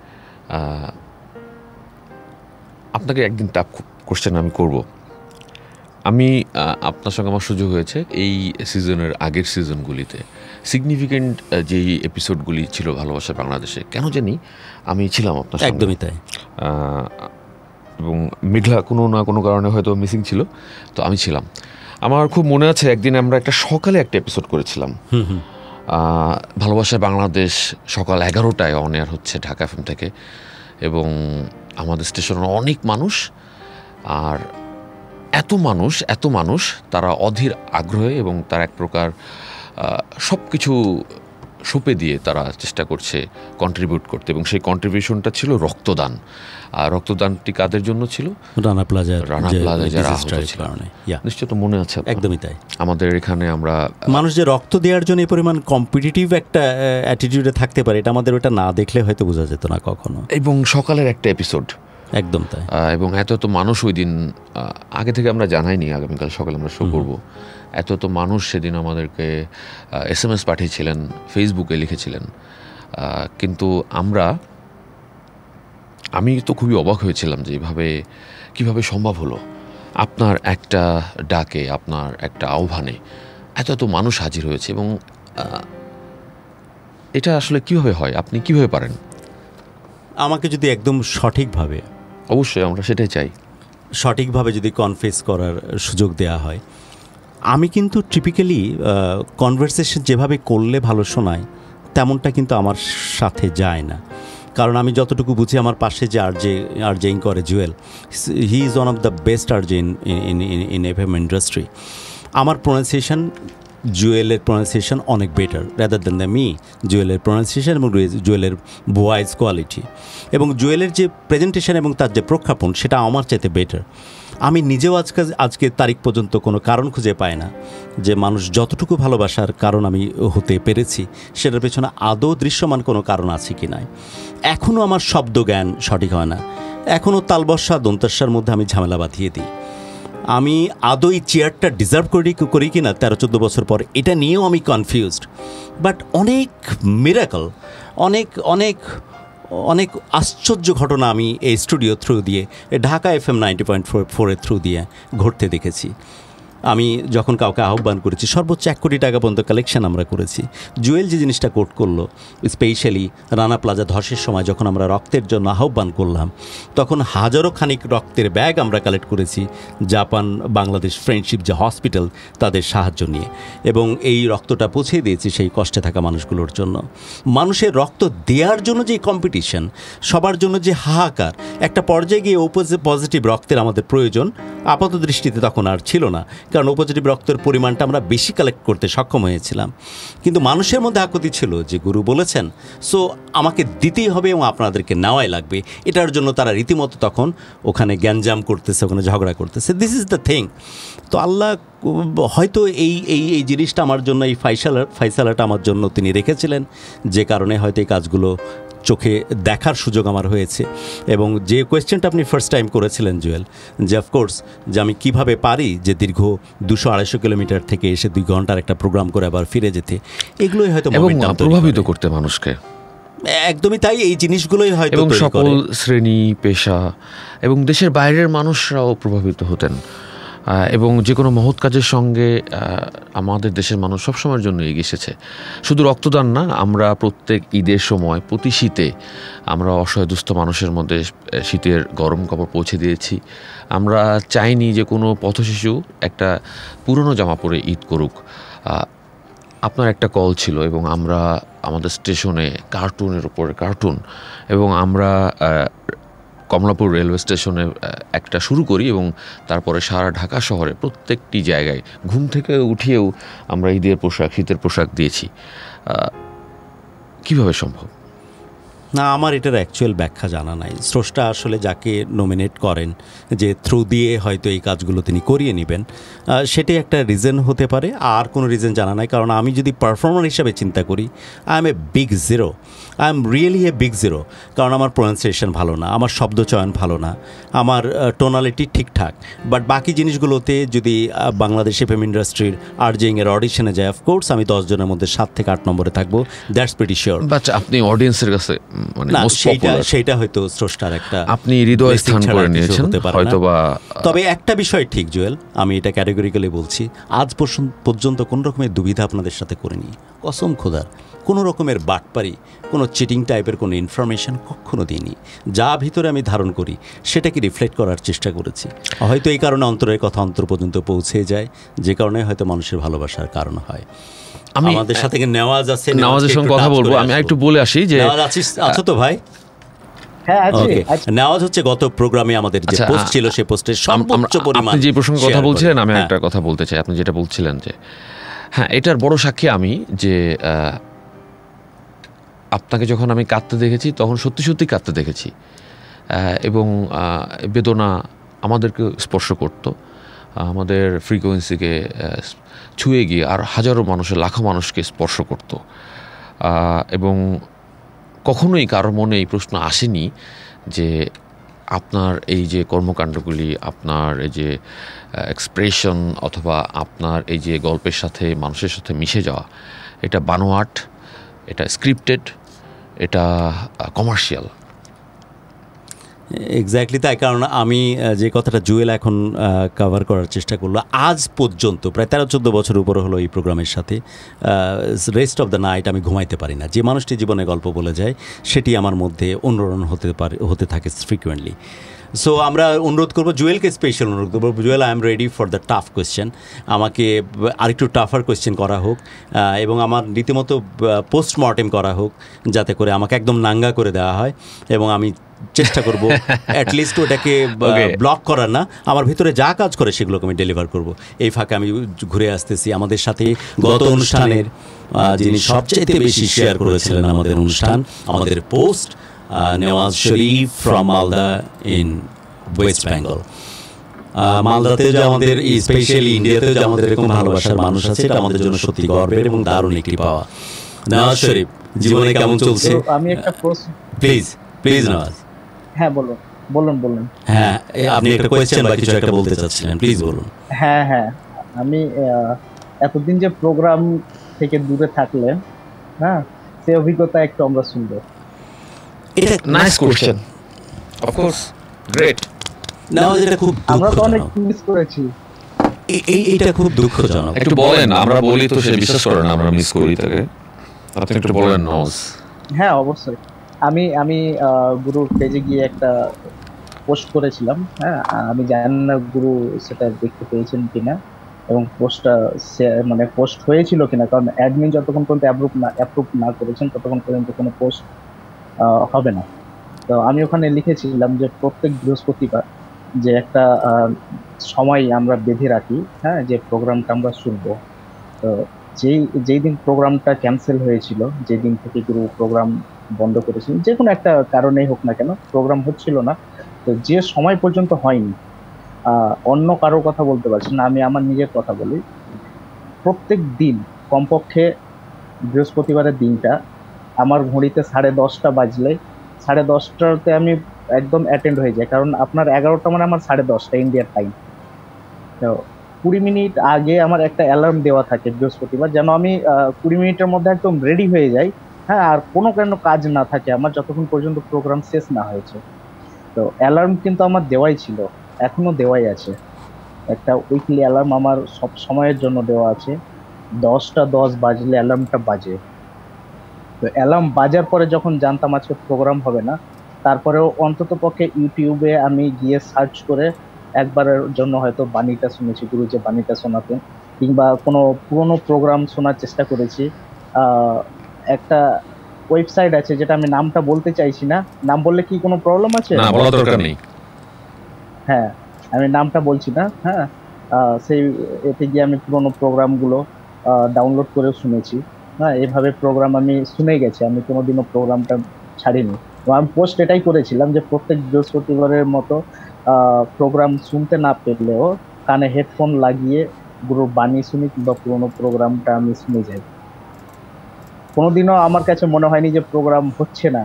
Speaker 4: আপনাকে একদিন টাফ কোয়েশ্চেন আমি করব। আমি আপনার সঙ্গে আমার সুযোগ হয়েছে এই সিজনের আগের সিজনগুলিতে সিগনিফিকেন্ট যেই এপিসোডগুলি ছিল ভালোবাসা বাংলাদেশে, কেন জানি আমি ছিলাম আপনার সঙ্গে।
Speaker 2: একদমই তাই।
Speaker 4: এবং মেঘলা কোনো না কোনো কারণে হয়তো মিসিং ছিল, তো আমি ছিলাম। আমার খুব মনে আছে একদিন আমরা একটা সকালে একটা এপিসোড করেছিলাম, ভালোবাসা বাংলাদেশ সকাল এগারোটায় অন এয়ার হচ্ছে ঢাকা এফএম থেকে, এবং আমাদের স্টেশনের অনেক মানুষ। আর এত মানুষ এত মানুষ তারা অধীর আগ্রহে এবং তার এক প্রকার সব কিছু সঁপে দিয়ে তারা চেষ্টা করছে কন্ট্রিবিউট করতে, এবং সেই কন্ট্রিবিউশনটা ছিল রক্তদান। আর রক্তদানটি কাদের জন্য ছিল?
Speaker 2: রানা প্লাজা
Speaker 4: রানা প্লাজা যারা আহত ছিল, নিশ্চয়ই তো মনে আছে।
Speaker 2: একদমই তাই।
Speaker 4: আমাদের এখানে আমরা
Speaker 2: মানুষ যে রক্ত দেওয়ার জন্য এই পরিমাণ কম্পিটিটিভ একটা অ্যাটিটিউডে থাকতে পারে, এটা আমাদের ওটা না দেখলে হয়তো বোঝা যেত না কখনো।
Speaker 4: এবং সকালের একটা এপিসোড,
Speaker 2: একদম তাই।
Speaker 4: এবং এত এত মানুষ ওই দিন আগে থেকে আমরা জানাইনি আগামীকাল সকালে আমরা শো করবো, এত এত মানুষ সেদিন আমাদেরকে এস এম এস পাঠিয়েছিলেন, ফেসবুকে লিখেছিলেন। কিন্তু আমরা আমি তো খুবই অবাক হয়েছিলাম যে এইভাবে কীভাবে সম্ভব হলো। আপনার একটা ডাকে, আপনার একটা আহ্বানে এত এত মানুষ হাজির হয়েছে, এবং এটা আসলে কীভাবে হয়, আপনি কীভাবে পারেন?
Speaker 2: আমাকে যদি একদম সঠিকভাবে,
Speaker 4: অবশ্যই আমরা সেটাই চাই,
Speaker 2: সঠিকভাবে যদি কনফেস করার সুযোগ দেওয়া হয়, আমি কিন্তু টিপিক্যালি কনভারসেশন যেভাবে করলে ভালো শোনায় তেমনটা কিন্তু আমার সাথে যায় না। কারণ আমি যতটুকু বুঝি, আমার পাশে যে আরজে আরজেইং করে Jewel, he is one of the best RJ in in in F M industry. আমার প্রোনাউন্সিয়েশন জুয়েলের প্রোনাউন্সিয়েশন অনেক better rather than the me. জুয়েলের প্রোনাউন্সিয়েশন এবং জুয়েলের ভয়েস কোয়ালিটি এবং জুয়েলের যে প্রেজেন্টেশন এবং তার যে প্রক্ষেপণ, সেটা আমার চাইতে বেটার। আমি নিজেও আজকে আজকে তারিখ পর্যন্ত কোনো কারণ খুঁজে পাই না যে মানুষ যতটুকু ভালোবাসার কারণ আমি হতে পেরেছি সেটার পেছনে আদৌ দৃশ্যমান কোনো কারণ আছে কি নাই। এখনও আমার শব্দ জ্ঞান সঠিক হয় না, এখনও তালবস্যা দন্তাস্যার মধ্যে আমি ঝামেলা বাঁধিয়ে দিই। আমি আদৌ এই চেয়ারটা ডিজার্ভ করি করি কি না তেরো চোদ্দো বছর পর, এটা নিয়েও আমি কনফিউজড। বাট অনেক মিরাকল, অনেক অনেক অনেক আশ্চর্য ঘটনা আমি এই স্টুডিও থ্রু দিয়ে, Dhaka F M ninety point four ফোরের থ্রু দিয়ে ঘটতে দেখেছি। আমি যখন কাউকে আহ্বান করেছি, সর্বোচ্চ এক কোটি টাকা পর্যন্ত কালেকশন আমরা করেছি। জুয়েল যে জিনিসটা কোট করলো, স্পেশালি রানা প্লাজা ধসের সময় যখন আমরা রক্তের জন্য আহ্বান করলাম, তখন হাজারো খানিক রক্তের ব্যাগ আমরা কালেক্ট করেছি জাপান বাংলাদেশ ফ্রেন্ডশিপ যে হসপিটাল, তাদের সাহায্য নিয়ে, এবং এই রক্তটা পৌঁছে দিয়েছি সেই কষ্টে থাকা মানুষগুলোর জন্য। মানুষের রক্ত দেওয়ার জন্য যে কম্পিটিশন, সবার জন্য যে হাহাকার, একটা পর্যায়ে গিয়ে পজিটিভ রক্তের আমাদের প্রয়োজন আপাত দৃষ্টিতে তখন আর ছিল না, কারণ পজিটিভ রক্তের পরিমাণটা আমরা বেশি কালেক্ট করতে সক্ষম হয়েছিলাম। কিন্তু মানুষের মধ্যে আকুতি ছিল যে গুরু বলেছেন, সো আমাকে দিতেই হবে এবং আপনাদেরকে নেওয়াই লাগবে। এটার জন্য তারা রীতিমতো তখন ওখানে গ্যাঞ্জাম করতেছে, ওখানে ঝগড়া করতেছে। This is the thing. তো আল্লাহ হয়তো এই এই এই জিনিসটা আমার জন্য, এই ফাইসালা ফাইসালাটা আমার জন্য তিনি রেখেছিলেন, যে কারণে হয়তো এই কাজগুলো চোখে দেখার সুযোগ আমার হয়েছে। এবং যে কোয়েশ্চেনটা আপনি ফার্স্ট টাইম করেছিলেন জুয়েল, যে অফকোর্স যে আমি কীভাবে পারি যে দীর্ঘ দুশো আড়াইশো কিলোমিটার থেকে এসে দুই ঘন্টার একটা প্রোগ্রাম করে আবার ফিরে যেতে, এগুলোই হয়তো
Speaker 4: প্রভাবিত করতে মানুষকে।
Speaker 2: একদমই তাই, এই জিনিসগুলোই হয়তো
Speaker 4: এবং সকল শ্রেণী পেশা এবং দেশের বাইরের মানুষরাও প্রভাবিত হতেন, এবং যে কোনো মহৎ কাজের সঙ্গে আমাদের দেশের মানুষ সবসময়ের জন্য এগিয়ে এসেছে। শুধু রক্তদান না, আমরা প্রত্যেক ঈদের সময় প্রতি শীতে আমরা অসহায় দুস্থ মানুষের মধ্যে শীতের গরম কাপড় পৌঁছে দিয়েছি। আমরা চাইনি যে কোনো পথশিশু একটা পুরনো জামা পরে ঈদ করুক। আপনার একটা কল ছিল এবং আমরা আমাদের স্টেশনে কার্টুনের উপরে কার্টুন, এবং আমরা কমলাপুর রেলওয়ে স্টেশনে একটা শুরু করি এবং তারপরে সারা ঢাকা শহরে প্রত্যেকটি জায়গায় ঘুম থেকে উঠিয়েও আমরা ঈদের পোশাক, শীতের পোশাক দিয়েছি। কিভাবে সম্ভব?
Speaker 2: না, আমার এটার অ্যাকচুয়াল ব্যাখ্যা জানা নাই। স্রষ্টা আসলে যাকে নমিনেট করেন যে থ্রু দিয়ে হয়তো এই কাজগুলো তিনি করিয়ে নেবেন, সেটাই একটা রিজন হতে পারে, আর কোনো রিজন জানা নাই। কারণ আমি যদি পারফর্মার হিসাবে চিন্তা করি, I am a big zero, I am really a big zero. কারণ আমার প্রোনাউন্সিয়েশন ভালো না, আমার শব্দচয়ন ভালো না, আমার টোনালিটি ঠিকঠাক, বাট বাকি জিনিসগুলোতে যদি বাংলাদেশ এফএম ইন্ডাস্ট্রির আরজেইংয়ের অডিশনে যায়, অফকোর্স আমি দশ জনের মধ্যে সাত থেকে আট নম্বরে থাকবো, দ্যাটস প্রিটি শিওর।
Speaker 4: বাট আপনি অডিয়েন্সের কাছে
Speaker 2: সেইটা হয়তো স্রষ্টার একটা
Speaker 4: আপনি হৃদয় স্থান করে নিয়েছেন হয়তোবা।
Speaker 2: তবে একটা বিষয় ঠিক জুয়েল, আমি এটা ক্যাটেগরিক্যালি বলছি, আজ পর্যন্ত কোনো রকমের দুবিধা আপনাদের সাথে করিনি, কসম খোদার। কোনো রকমের বাটপারি, কোনো চিটিং টাইপের কোনো ইনফরমেশন কখনো দিইনি। যা ভিতরে আমি ধারণ করি সেটাকে রিফ্লেক্ট করার চেষ্টা করেছি। হয়তো এই কারণে অন্তরের কথা অন্তর পর্যন্ত পৌঁছে যায়, যে কারণে হয়তো মানুষের ভালোবাসার কারণ হয়। আমাদের সাথে নেওয়াজ আছে,
Speaker 4: নেওয়াজের সঙ্গে কথা বলবো। আমি একটু বলে আসি যে
Speaker 2: আছো তো ভাই?
Speaker 3: হ্যাঁ আছে
Speaker 2: ওকে,
Speaker 3: আছে।
Speaker 2: নেওয়াজ হচ্ছে গত প্রোগ্রামে আমাদের যে
Speaker 4: আচ্ছা,
Speaker 2: পোস্ট ছিল সেই পোস্টের সর্বোচ্চ পরিমাণ
Speaker 4: আপনি যে প্রসঙ্গে কথা
Speaker 2: share
Speaker 4: বলছিলেন
Speaker 2: করে।
Speaker 4: আমি
Speaker 2: হ্যাঁ।
Speaker 4: একটা কথা বলতে চাই। আপনি যেটা বলছিলেন যে হ্যাঁ এটার বড় সাক্ষী আমি যে আহ, আপনাকে যখন আমি কাঁদতে দেখেছি তখন সত্যি সত্যি কাঁদতে দেখেছি আহ, এবং আহ, বেদনা আমাদেরকে স্পর্শ করত, আমাদের ফ্রিকোয়েন্সিকে আহ, ছুঁয়ে গিয়ে আর হাজারো মানুষের লাখো মানুষকে স্পর্শ করত আহ, এবং কখনোই কারোর মনে এই প্রশ্ন আসেনি যে আপনার এই যে কর্মকাণ্ডগুলি, আপনার এই যে এক্সপ্রেশন অথবা আপনার এই যে গল্পের সাথে মানুষের সাথে মিশে যাওয়া, এটা বানোয়াট, এটা স্ক্রিপ্টেড, এটা কমার্শিয়াল।
Speaker 2: এক্স্যাক্টলি তাই, কারণ আমি আহ, যে কথাটা জুয়েল এখন কভার করার চেষ্টা করলো, আজ পর্যন্ত প্রায় তেরো চোদ্দো বছর উপরে হলো এই প্রোগ্রামের সাথে, রেস্ট অফ দ্য নাইট আমি ঘুমাইতে পারি না। যে মানুষটি জীবনে গল্প বলে যায় সেটি আমার মধ্যে অনুরণ হতে পারে, হতে থাকে ফ্রিকুয়েন্টলি। সো আমরা অনুরোধ করবো জুয়েলকে, স্পেশাল অনুরোধ করবো, Jewel I am ready for the tough question. আমাকে আরেকটু টাফার কোয়েশ্চেন করা হোক আহ, এবং আমার রীতিমতো পোস্টমর্টেম করা হোক, যাতে করে আমাকে একদম নাঙ্গা করে দেওয়া হয় এবং আমি চেষ্টা করবো অ্যাটলিস্ট ওটাকে ব্লক করার না, আমার ভিতরে যা কাজ করে সেগুলোকে আমি ডেলিভার করব। এই ফাঁকে আমি ঘুরে আসতেছি আমাদের সাথে গত অনুষ্ঠানের আহ, যিনি সবচেয়ে বেশি শেয়ার করেছিলেন আমাদের অনুষ্ঠান, আমাদের post, Newaz Sharif from Malda in West Bengal. মালদাতেও যে আমাদের, স্পেশালি ইন্ডিয়াতেও যে আমাদের এরকম ভালোবাসার মানুষ আছে, এটা আমাদের জন্য সত্যি গর্বের এবং দারুণ একটি পাওয়া। নেওয়াজ শরীফ, জীবনে কেমন চলছে?
Speaker 3: তো আমি একটা প্রশ্ন,
Speaker 2: প্লিজ প্লিজ নেওয়াজ।
Speaker 3: হ্যাঁ বলুন বলুন বলুন।
Speaker 2: হ্যাঁ, এ, আপনি একটা কোয়েশ্চেন বা কিছু একটা বলতে চাচ্ছিলেন, প্লিজ বলুন।
Speaker 3: হ্যাঁ হ্যাঁ আমি আহ, এতদিন যে প্রোগ্রাম থেকে দূরে থাকলেন, হ্যাঁ সেই অভিজ্ঞতা একটু আমরা শুনবো।
Speaker 2: এটা
Speaker 4: nice question, of course, great.
Speaker 2: Newaz, এটা খুব
Speaker 3: আমরা তো অনেক
Speaker 2: দুঃখজনক।
Speaker 3: মিস করেছি।
Speaker 2: এ- এই এটা খুব দুঃখজনক।
Speaker 4: একটু বলেন, আমরা বলি তো সে বিশ্বাস করে না আমরা মিস করি তাকে। আপনি একটু বলেন নওয়াজ।
Speaker 3: হ্যাঁ অবশ্যই। আমি আমি আহ, গুরুর পেজে গিয়ে একটা পোস্ট করেছিলাম। হ্যাঁ আমি জানি না গুরু সেটা দেখতে পেয়েছেন কিনা এবং পোস্টটা মানে পোস্ট হয়েছিল কিনা, কারণ অ্যাডমিন যতক্ষণ পর্যন্ত অ্যাপ্রুভ না অ্যাপ্রুভ না করেছেন ততক্ষণ পর্যন্ত কোনো পোস্ট হবে না। তো আমি ওখানে লিখেছিলাম যে প্রত্যেক বৃহস্পতিবার যে একটা আহ, সময় আমরা বেঁধে রাখি, হ্যাঁ যে প্রোগ্রামটা আমরা শুনবো। তো যেই যেই দিন প্রোগ্রামটা ক্যান্সেল হয়েছিল, যেই দিন থেকে গুরু প্রোগ্রাম বন্ধ করেছিলেন, যে কোনো একটা কারণেই হোক না কেন প্রোগ্রাম হচ্ছিল না, তো যে সময় পর্যন্ত হয়নি, আহ, অন্য কারোর কথা বলতে পারছি না, আমি আমার নিজের কথা বলি, প্রত্যেক দিন কমপক্ষে বৃহস্পতিবারের দিনটা আমার ঘড়িতে সাড়ে দশটা বাজলে সাড়ে দশটাতে আমি একদম অ্যাটেন্ড হয়ে যাই, কারণ আপনার এগারোটা মানে আমার সাড়ে দশটা ইন্ডিয়ার টাইম। তো কুড়ি মিনিট আগে আমার একটা অ্যালার্ম দেওয়া থাকে বৃহস্পতিবার, যেন আমি আহ, কুড়ি মিনিটের মধ্যে একদম রেডি হয়ে যাই, হ্যাঁ আর কোনো কেন কাজ না থাকে আমার যতক্ষণ পর্যন্ত প্রোগ্রাম শেষ না হয়েছে। তো অ্যালার্ম কিন্তু আমার দেওয়াই ছিল, এখনো দেওয়াই আছে, একটা উইকলি অ্যালার্ম আমার সব সময়ের জন্য দেওয়া আছে। দশটা দশ বাজলে অ্যালার্মটা বাজে। তো অ্যালার্ম বাজার পরে যখন জানতাম আজকে প্রোগ্রাম হবে না, তারপরেও অন্তত পক্ষে ইউটিউবে আমি গিয়ে সার্চ করে একবারের জন্য হয়তো বাণীটা শুনেছি, গুরু যে বাণীটা শোনাতেন, কিংবা কোনো পুরোনো প্রোগ্রাম শোনার চেষ্টা করেছি। আহ, একটা ওয়েবসাইট আছে যেটা আমি নামটা বলতে চাইছি না, নাম বললে কি কোনো প্রবলেম আছে?
Speaker 4: না, বলার দরকার নেই।
Speaker 3: হ্যাঁ আমি নামটা বলছি না। হ্যাঁ আহ, সেই এতে গিয়ে আমি পুরোনো প্রোগ্রামগুলো ডাউনলোড করে শুনেছি। হ্যাঁ এভাবে প্রোগ্রাম আমি শুনে গেছি, আমি কোনোদিনও প্রোগ্রামটা ছাড়িনি। তো আমি পোস্ট এটাই করেছিলাম যে প্রত্যেক বৃহস্পতিবারের মতো প্রোগ্রাম শুনতে না পেলেও কানে হেডফোন লাগিয়ে গুরুর বাণী শুনি কিংবা পুরোনো প্রোগ্রামটা আমি শুনে যাই। কোনোদিনও আমার কাছে মনে হয়নি যে প্রোগ্রাম হচ্ছে না।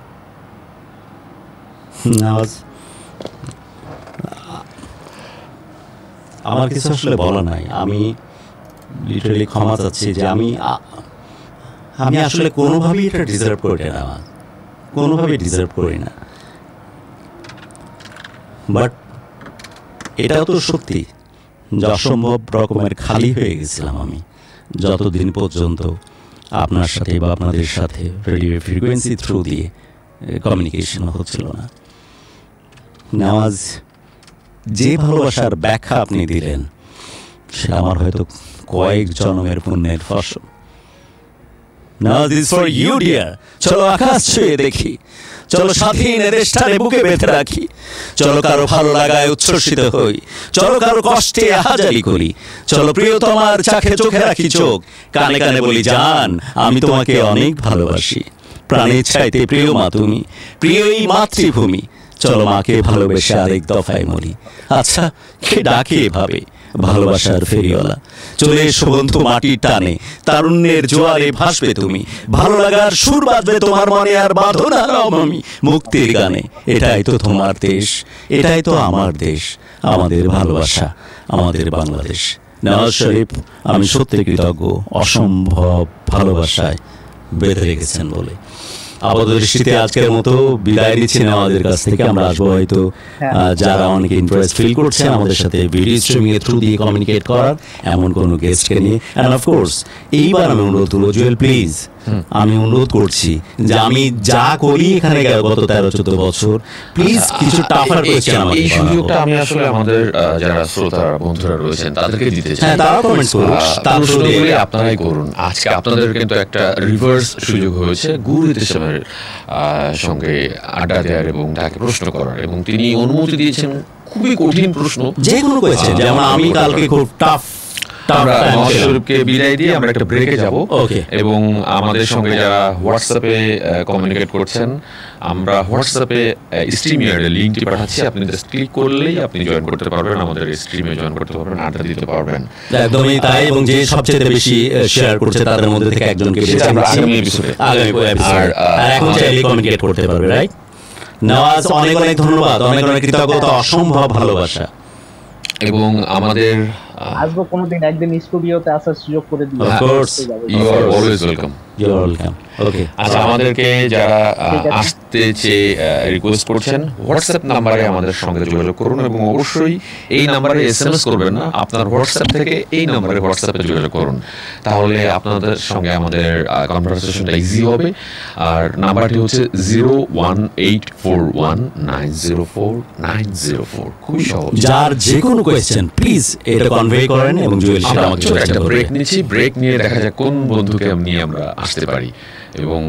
Speaker 2: নেওয়াজ, আমার কিছু আসলে বলা নাই, আমি লিটারালি ক্ষমা চাচ্ছি যে আমি আ- আমি আসলে কোনোভাবেই এটা ডিজার্ভ করি না, আমার কোনোভাবেই ডিজার্ভ করি না। বাট এটাও তো সত্যি যে অসম্ভব রকমের খালি হয়ে গেছিলাম আমি যতদিন পর্যন্ত আপনার সাথে বা আপনাদের সাথে রেডিও ফ্রিকোয়েন্সি থ্রু দিয়ে কমিউনিকেশন হচ্ছিল না। নেওয়াজ, যে ভালোবাসার ব্যাখ্যা আপনি দিলেন সেটা আমার হয়তো কয়েক জন্মের পুণ্যের ফসল। Now this is for you dear. চলো আকাশ ছুঁয়ে দেখি, চলো স্বাধীন দেশটারে বুকে বেঁধে রাখি, চলো কারো ভালো লাগায় উচ্ছ্বসিত হই, চলো কারো কষ্টে আহাজারি করি, চলো প্রিয়তমার চাখে চোখে রাখি চোখ, কানে কানে বলি জান আমি তোমাকে অনেক ভালোবাসি, প্রাণের চাইতে প্রিয় মা তুমি, প্রিয় এই মাতৃভূমি, চলো মাকে ভালোবেসে আরেক দফায় মরি। আচ্ছা কে ডাকে এভাবে ভালোবাসার ফেরিওয়ালা, চলে এসো বন্ধু মাটির টানে, তারুণ্যের জোয়ারে ভাসবে তুমি, ভালো লাগার সুর বাজবে তোমার মনে আর বাঁধো না রমমি মুক্তির গানে। এটাই তো তোমার দেশ, এটাই তো আমার দেশ, আমাদের ভালোবাসা, আমাদের বাংলাদেশ। নওয়াজ শরীফ, আমি সত্যি কৃতজ্ঞ অসম্ভব ভালোবাসায় বেঁধে রেখেছেন বলে। আপাতত দৃষ্টিতে আজকের মতো বিদায় নিচ্ছি আমাদের কাছ থেকে। আমরা আসবো হয়তো যারা অনেকে ইন্টারেস্ট ফিল করছেন আমাদের সাথে ভিডিও স্ট্রিমিং এর থ্রু দিয়ে কমিউনিকেট করার, এমন কোনো গেস্টকে নিয়ে। অ্যান্ড অফকোর্স এইবার আমি অনুরোধ করবো জুয়েল প্লিজ, আমি অনুরোধ করছি যে আমি যা করি এখানে গত তেরো চোদ্দ বছর প্লিজ কিছু টাফার কোয়েশ্চেন আমাকে।
Speaker 4: এই সুযোগটা আমি আসলে আমাদের যারা শ্রোতা বন্ধুরা রয়েছেন তাদেরকে দিতে চাই।
Speaker 2: হ্যাঁ, তারা কমেন্টস করুন, তার
Speaker 4: প্রশ্নগুলি আপনারাই করুন। আজকে আপনাদের কিন্তু একটা রিভার্স সুযোগ হয়েছে গুরু ইতিসামের সঙ্গে আড্ডা দেওয়ার এবং তাকে প্রশ্ন করার, এবং তিনি অনুমতি দিয়েছেন খুবই কঠিন প্রশ্ন,
Speaker 2: যে কোনো কোয়েশ্চেন। যেমন আমি কালকে খুব টাফ
Speaker 4: আমরা নওয়াজ শরীফকে বিদায় দিয়ে আমরা একটা ব্রেকে যাব, এবং আমাদের সঙ্গে যারা হোয়াটসঅ্যাপে কমিউনিকেট করছেন, আমরা হোয়াটসঅ্যাপে স্ট্রিমিয়ারের লিঙ্কটি পাঠাচ্ছি, আপনি জাস্ট ক্লিক করলেই আপনি জয়েন করতে পারবেন, আমাদের স্ট্রিমে জয়েন করতে পারবেন, আড্ডা দিতে পারবেন।
Speaker 2: একদমই তাই, এবং যে সবচেয়ে বেশি শেয়ার করছে তাদের মধ্যে থেকে একজনকে বেছে নিচ্ছি আগামী এপিসোডে, আর এখন চাইলে কমিউনিকেট করতে পারবে। রাইট নওয়াজ, অনেক অনেক ধন্যবাদ, অনেক অনেক কৃতজ্ঞতা, অসম্ভব ভালোবাসা।
Speaker 4: এবং আমাদের
Speaker 3: আসবো কোনোদিন, একদিন স্টুডিওতে আসার সুযোগ করে দিও।
Speaker 4: Of course, you are always welcome.
Speaker 2: You are welcome. Okay,
Speaker 4: আচ্ছা, আমাদেরকে যারা আসতে চেয়ে রিকোয়েস্ট করছেন হোয়াটসঅ্যাপ নাম্বারে আমাদের সঙ্গে যোগাযোগ করুন, এবং অবশ্যই এই নাম্বারে এসএমএস করবেন না, আপনার হোয়াটসঅ্যাপ থেকে এই নাম্বারে হোয়াটসঅ্যাপে যোগাযোগ করুন, তাহলে আপনাদের সঙ্গে আমাদের কনভারসেশনটা ইজি হবে। আর নাম্বারটি হচ্ছে zero one eight four one nine zero four nine zero four. খুবই সহজ।
Speaker 2: যার যে কোনো কোয়েশ্চেন প্লিজ এটা কনভে করেন, এবং জুয়েল সেটা আমাকে
Speaker 4: একটা ব্রেক নিচ্ছি, ব্রেক নিয়ে দেখা যাক কোন বন্ধুকে নিয়ে আমরা আসতে পারি, এবং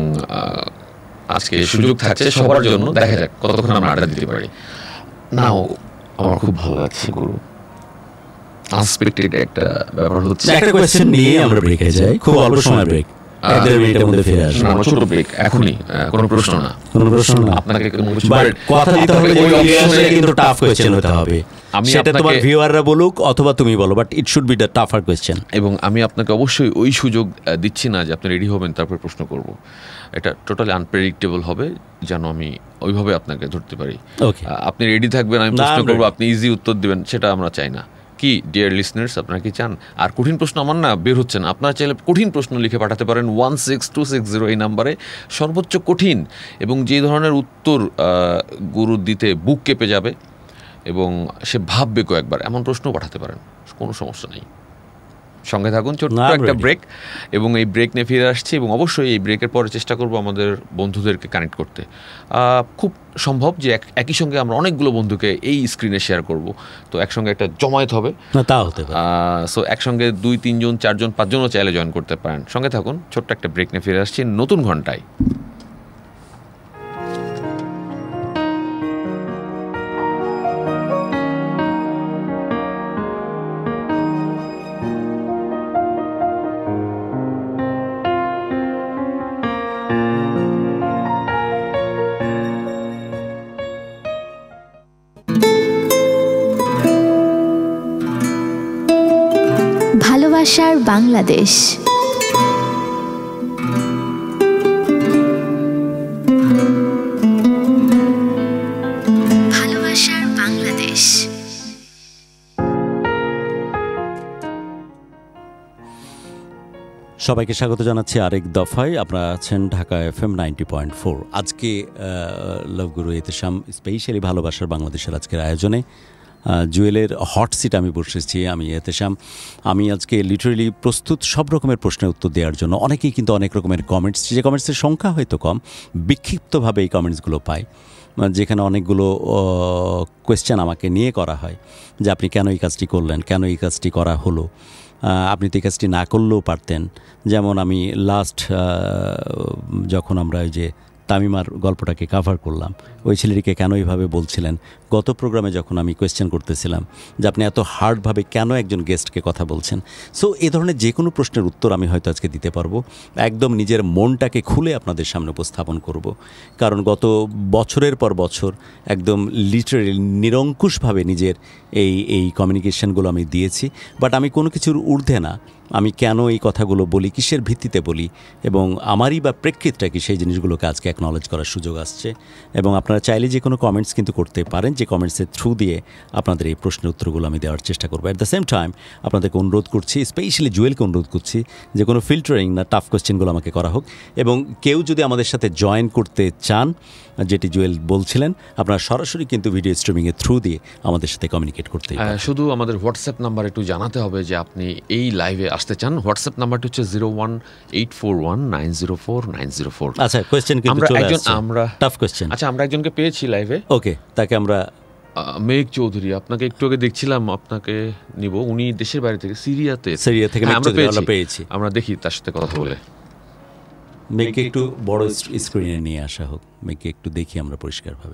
Speaker 4: আজকে সুযোগ থাকছে সবার জন্য, দেখা যাক কতক্ষণ আমরা আড্ডা দিতে পারি। নাও আমার খুব ভালো লাগছে গুরু, আনএক্সপেক্টেড একটা ব্যাপার হচ্ছে।
Speaker 2: একটা কোয়েশ্চেন নিয়ে আমরা ব্রেকে যাই, খুব অল্প সময় ব্রেক, এক দেড় মিনিটের মধ্যে ফিরে আসবো।
Speaker 4: না, ছোট ব্রেক, এখনই কোনো প্রশ্ন না,
Speaker 2: কোনো প্রশ্ন না,
Speaker 4: আপনাকে
Speaker 2: কথা দিতে হবে, কিন্তু টাফ কোয়েশ্চেন হতে হবে। সেটা তোমার ভিউয়াররা বলুক অথবা তুমি বলো, but it should be the tougher question.
Speaker 4: এবং আমি আপনাকে অবশ্যই ওই সুযোগ দিচ্ছি না যে আপনি রেডি হবেন তারপর প্রশ্ন করব, এটা টোটালি আনপ্রেডিক্টেবল হবে, যেন আমি ওইভাবে আপনাকে ধরতে পারি। আপনি রেডি থাকবেন, আমি প্রশ্ন করবো, আপনি ইজি উত্তর দিবেন, সেটা আমরা চাই না। কি ডিয়ার লিসনার্স, আপনারা কি চান? আর কঠিন প্রশ্ন আমার না বের হচ্ছে না, আপনারা চাইলে কঠিন প্রশ্ন লিখে পাঠাতে পারেন one six two six zero এই নাম্বারে, সর্বোচ্চ কঠিন এবং যে ধরনের উত্তর গুরু দিতে বুক কেঁপে যাবে এবং সে ভাববে কয়েকবার, এমন প্রশ্ন পাঠাতে পারেন, কোনো সমস্যা নেই। সঙ্গে থাকুন, ছোট্ট একটা ব্রেক, এবং এই ব্রেক নিয়ে ফিরে আসছি, এবং অবশ্যই এই ব্রেকের পরে চেষ্টা করব আমাদের বন্ধুদেরকে কানেক্ট করতে। খুব সম্ভব যে একই সঙ্গে আমরা অনেকগুলো বন্ধুকে এই স্ক্রিনে শেয়ার করব, তো একসঙ্গে একটা জমায়েত হবে,
Speaker 2: তা হতে পারে।
Speaker 4: সো একসঙ্গে দুই তিনজন চারজন পাঁচজনও চাইলে জয়েন করতে পারেন। সঙ্গে থাকুন, ছোট্ট একটা ব্রেক নিয়ে ফিরে আসছি নতুন ঘন্টায়।
Speaker 1: ভালোবাসার বাংলাদেশ। ভালোবাসার বাংলাদেশ।
Speaker 2: সবাইকে স্বাগত জানাচ্ছি আরেক দফায়। আপনারা আছেন Dhaka F M ninety point four. আজকে লভগুরু ইতিসাম স্পেশালি ভালোবাসার বাংলাদেশের আজকের আয়োজনে জুয়েলের হট সিট আমি বসেছি। আমি ইতিসাম, আমি আজকে লিটারেলি প্রস্তুত সব রকমের প্রশ্নের উত্তর দেওয়ার জন্য। অনেকেই কিন্তু অনেক রকমের কমেন্টস, যে কমেন্টসের সংখ্যা হয়তো কম, বিক্ষিপ্তভাবে এই কমেন্টসগুলো পাই, যেখানে অনেকগুলো কোয়েশ্চেন আমাকে নিয়ে করা হয় যে আপনি কেন এই কাজটি করলেন, কেন এই কাজটি করা হলো, আপনি তো এই কাজটি না করলেও পারতেন। যেমন আমি লাস্ট যখন আমরা ওই যে তামিমার গল্পটাকে কাভার করলাম, ওই ছেলেটিকে কেন এইভাবে বলছিলেন, গত প্রোগ্রামে যখন আমি কোয়েশ্চেন করতেছিলাম যে আপনি এত হার্ডভাবে কেন একজন গেস্টকে কথা বলছেন। সো এই ধরনের যে কোনো প্রশ্নের উত্তর আমি হয়তো আজকে দিতে পারবো, একদম নিজের মনটাকে খুলে আপনাদের সামনে উপস্থাপন করব। কারণ গত বছরের পর বছর একদম লিটারেলি নিরঙ্কুশভাবে নিজের এই এই কমিউনিকেশনগুলো আমি দিয়েছি, বাট আমি কোনো কিছুর ঊর্ধ্বে না। আমি কেন এই কথাগুলো বলি, কিসের ভিত্তিতে বলি, এবং আমারই বা প্রেক্ষিতটা কি, সেই জিনিসগুলোকে আজকে অ্যাকনলেজ করার সুযোগ আসছে। এবং আপনারা চাইলে যে কোনো কমেন্টস কিন্তু করতে পারেন, যে কমেন্টসের থ্রু দিয়ে আপনাদের এই প্রশ্নের উত্তরগুলো আমি দেওয়ার চেষ্টা করবো। অ্যাট দ্য সেম টাইম আপনাদেরকে অনুরোধ করছি, স্পেশালি জুয়েলকে অনুরোধ করছি যে কোনো ফিল্টারিং না, টাফ কোয়েশ্চেনগুলো আমাকে করা হোক। এবং কেউ যদি আমাদের সাথে জয়েন করতে চান, যেটি জুয়েল বলছিলেন, আপনারা সরাসরি কিন্তু ভিডিও স্ট্রিমিংয়ের থ্রু দিয়ে আমাদের সাথে কমিউনিকেট করতে পারেন।
Speaker 4: শুধু আমাদের হোয়াটসঅ্যাপ নাম্বার একটু জানাতে হবে যে আপনি এই লাইভে আসতে চান। হোয়াটসঅ্যাপ নাম্বারটি হচ্ছে zero one eight four one nine zero four nine zero four.
Speaker 2: আচ্ছা, কোয়েশ্চেন কিন্তু চলে আসছে, আমরা টাফ কোয়েশ্চেন।
Speaker 4: আচ্ছা, আমরা একজনকে পেয়েছি লাইভে।
Speaker 2: ওকে, তাকে আমরা
Speaker 4: মেঘ চৌধুরী, আপনাকে একটু আগে দেখছিলাম, আপনাকে নিব। উনি দেশের বাইরে থেকে, সিরিয়াতে
Speaker 2: সিরিয়া থেকে
Speaker 4: আমরা পেয়েছি। আমরা দেখি তার সাথে কথা বলে।
Speaker 2: মেঘকে একটু বড় স্ক্রিনে নিয়ে আসা হোক, মেঘকে একটু দেখি আমরা পরিষ্কারভাবে।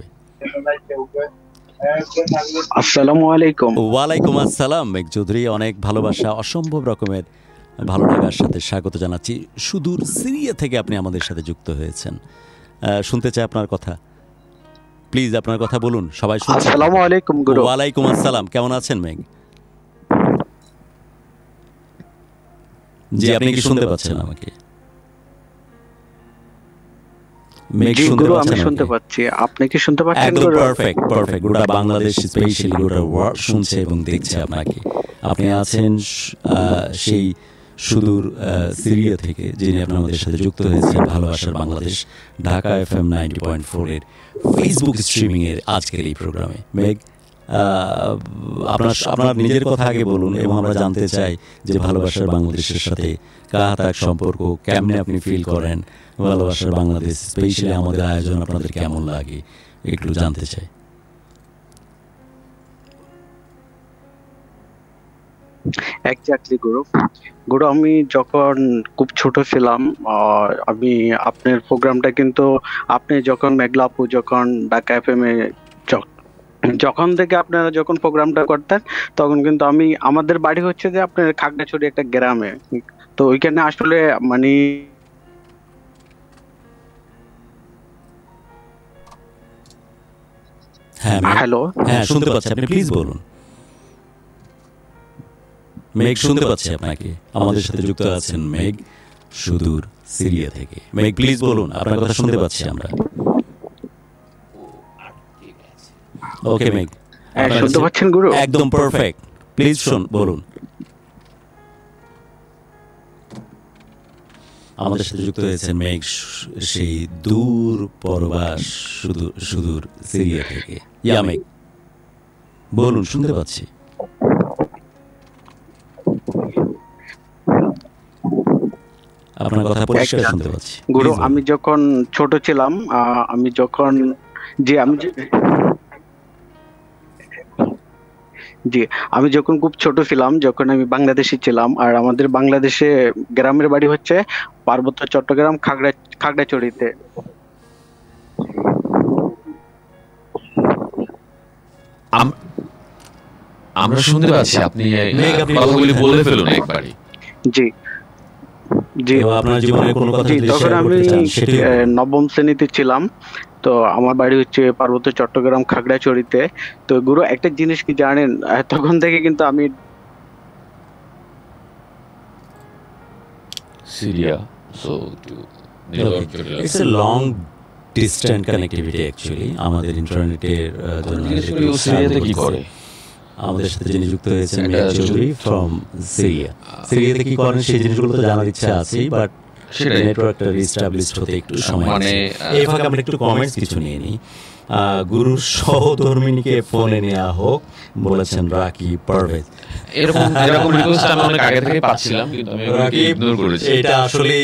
Speaker 5: আসসালামু আলাইকুম।
Speaker 2: ওয়ালাইকুম আসসালাম মেঘ চৌধুরী, অনেক ভালোবাসা, অসম্ভব রকমের ভালো লাগার সাথে স্বাগত জানাচ্ছি। সুদূর সিরিয়া থেকে আপনি আমাদের সাথে যুক্ত হয়েছেন, শুনতে চাই আপনার কথা। প্লিজ আপনার কথা বলুন, সবাই শুনছে।
Speaker 5: আসসালামু আলাইকুম গুরু।
Speaker 2: ওয়ালাইকুম আসসালাম, কেমন আছেন মেঘ? জি, আপনি কি শুনতে পাচ্ছেন আমাকে?
Speaker 5: মেঘ শুনতে পাচ্ছেন? আমি শুনতে পাচ্ছি, আপনি কি শুনতে পাচ্ছেন?
Speaker 2: একদম পারফেক্ট পারফেক্ট। গোটা বাংলাদেশ, স্পেশালি গোটা ওয়ার্ল্ড শুনছে এবং দেখছে আপনাকে। আপনি আছেন সেই সুদূর সিরিয়া থেকে, যিনি আপনি আমাদের সাথে যুক্ত হয়েছেন ভালোবাসার Bangladesh Dhaka F M ninety point four এর ফেসবুক স্ট্রিমিং এর আজকের এই প্রোগ্রামে। মেঘ, আপনার আপনার নিজের কথা আগে বলুন, এবং আমরা জানতে চাই যে ভালোবাসার বাংলাদেশের সাথে কার তার সম্পর্ক, কেমনে আপনি ফিল করেন ভালোবাসার বাংলাদেশ, স্পেশালি আমাদের আয়োজন আপনাদের কেমন লাগে, একটু জানতে চাই।
Speaker 5: এক্স্যাক্টলি গুরু। গুরু, আমি যখন খুব ছোট ছিলাম, আমি আপনার প্রোগ্রামটা কিন্তু আপনি যখন মেঘলাপু যখন ঢাকা এফএম এ যখন থেকে আপনারা যখন প্রোগ্রামটা করতেন, তখন কিন্তু আমি, আমাদের বাড়ি হচ্ছে যে আপনার খাগড়াছড়ি একটা গ্রামে, তো ওইখানে আসলে মানে হ্যালো,
Speaker 2: হ্যাঁ শুনতে পাচ্ছি, আপনি প্লিজ বলুন। মেঘ শুনতে পাচ্ছি আপনাকে, আমাদের সাথে যুক্ত আছেন মেঘ সুদূর সিরিয়া থেকে। মেঘ প্লিজ বলুন, আপনার কথা শুনতে পাচ্ছি আমরা। ওকে মেঘ,
Speaker 5: শুনতে পাচ্ছেন গুরু?
Speaker 2: একদম পারফেক্ট, প্লিজ শুন বলুন। আমাদের সাথে যুক্ত হয়েছে মেঘ সেই দূর পরবাস সুদূর সুদূর সিরিয়া থেকে। ইয়া মেঘ বলুন, শুনতে পাচ্ছি। আপনার কথা পরিষ্কার শুনতে পাচ্ছি
Speaker 5: গুরু। আমি যখন ছোট ছিলাম, আমি যখন জি আমি জি আমি যখন খুব ছোট ছিলাম, যখন আমি বাংলাদেশে ছিলাম, আর আমাদের বাংলাদেশে গ্রামের বাড়ি হচ্ছে পার্বত্য চট্টগ্রাম খাগড়া খাগড়াছড়িতে।
Speaker 4: আমরা শুনতে পাচ্ছি, আপনি কথাগুলি বলে ফেলুন একবারই।
Speaker 5: জি জি
Speaker 2: আপনার জীবনের কোনো কথা যদি
Speaker 5: তখন আমি নবম শ্রেণীতে ছিলাম, তো আমার বাড়ি হচ্ছে পার্বত্য চট্টগ্রাম খাগড়াছড়িতে। তো গুরু, একটা জিনিস কি জানেন, তখন থেকে কিন্তু আমি
Speaker 4: Syria, so
Speaker 2: it's a long distance connectivity actually. আমাদের ইন্টারনেটের জন্য
Speaker 4: সিরিয়াতে কি করে
Speaker 2: আমাদের সাথে যিনি যুক্ত হয়েছেন মেঘ চৌধুরী ফ্রম সিরিয়া। সিরিয়াতে কি করেন সেই জিনিসগুলো তো জানার ইচ্ছা আছেই, বাট নেটওয়ার্কটা রিস্টাবলিশড হতে একটু সময় মানে এই ফাঁকে আমরা একটু কমেন্টস কিছু নিয়ে নিই। গুরুর সহধর্মিনীকে ফোনে নেওয়া হোক বলেছেন রাকি পারভেজ।
Speaker 4: এরকম এরকম রিকোয়েস্ট আমি অনেক আগে থেকে পাচ্ছিলাম, কিন্তু আমি ওটাকে ইগনোর করেছি।
Speaker 2: এটা আসলে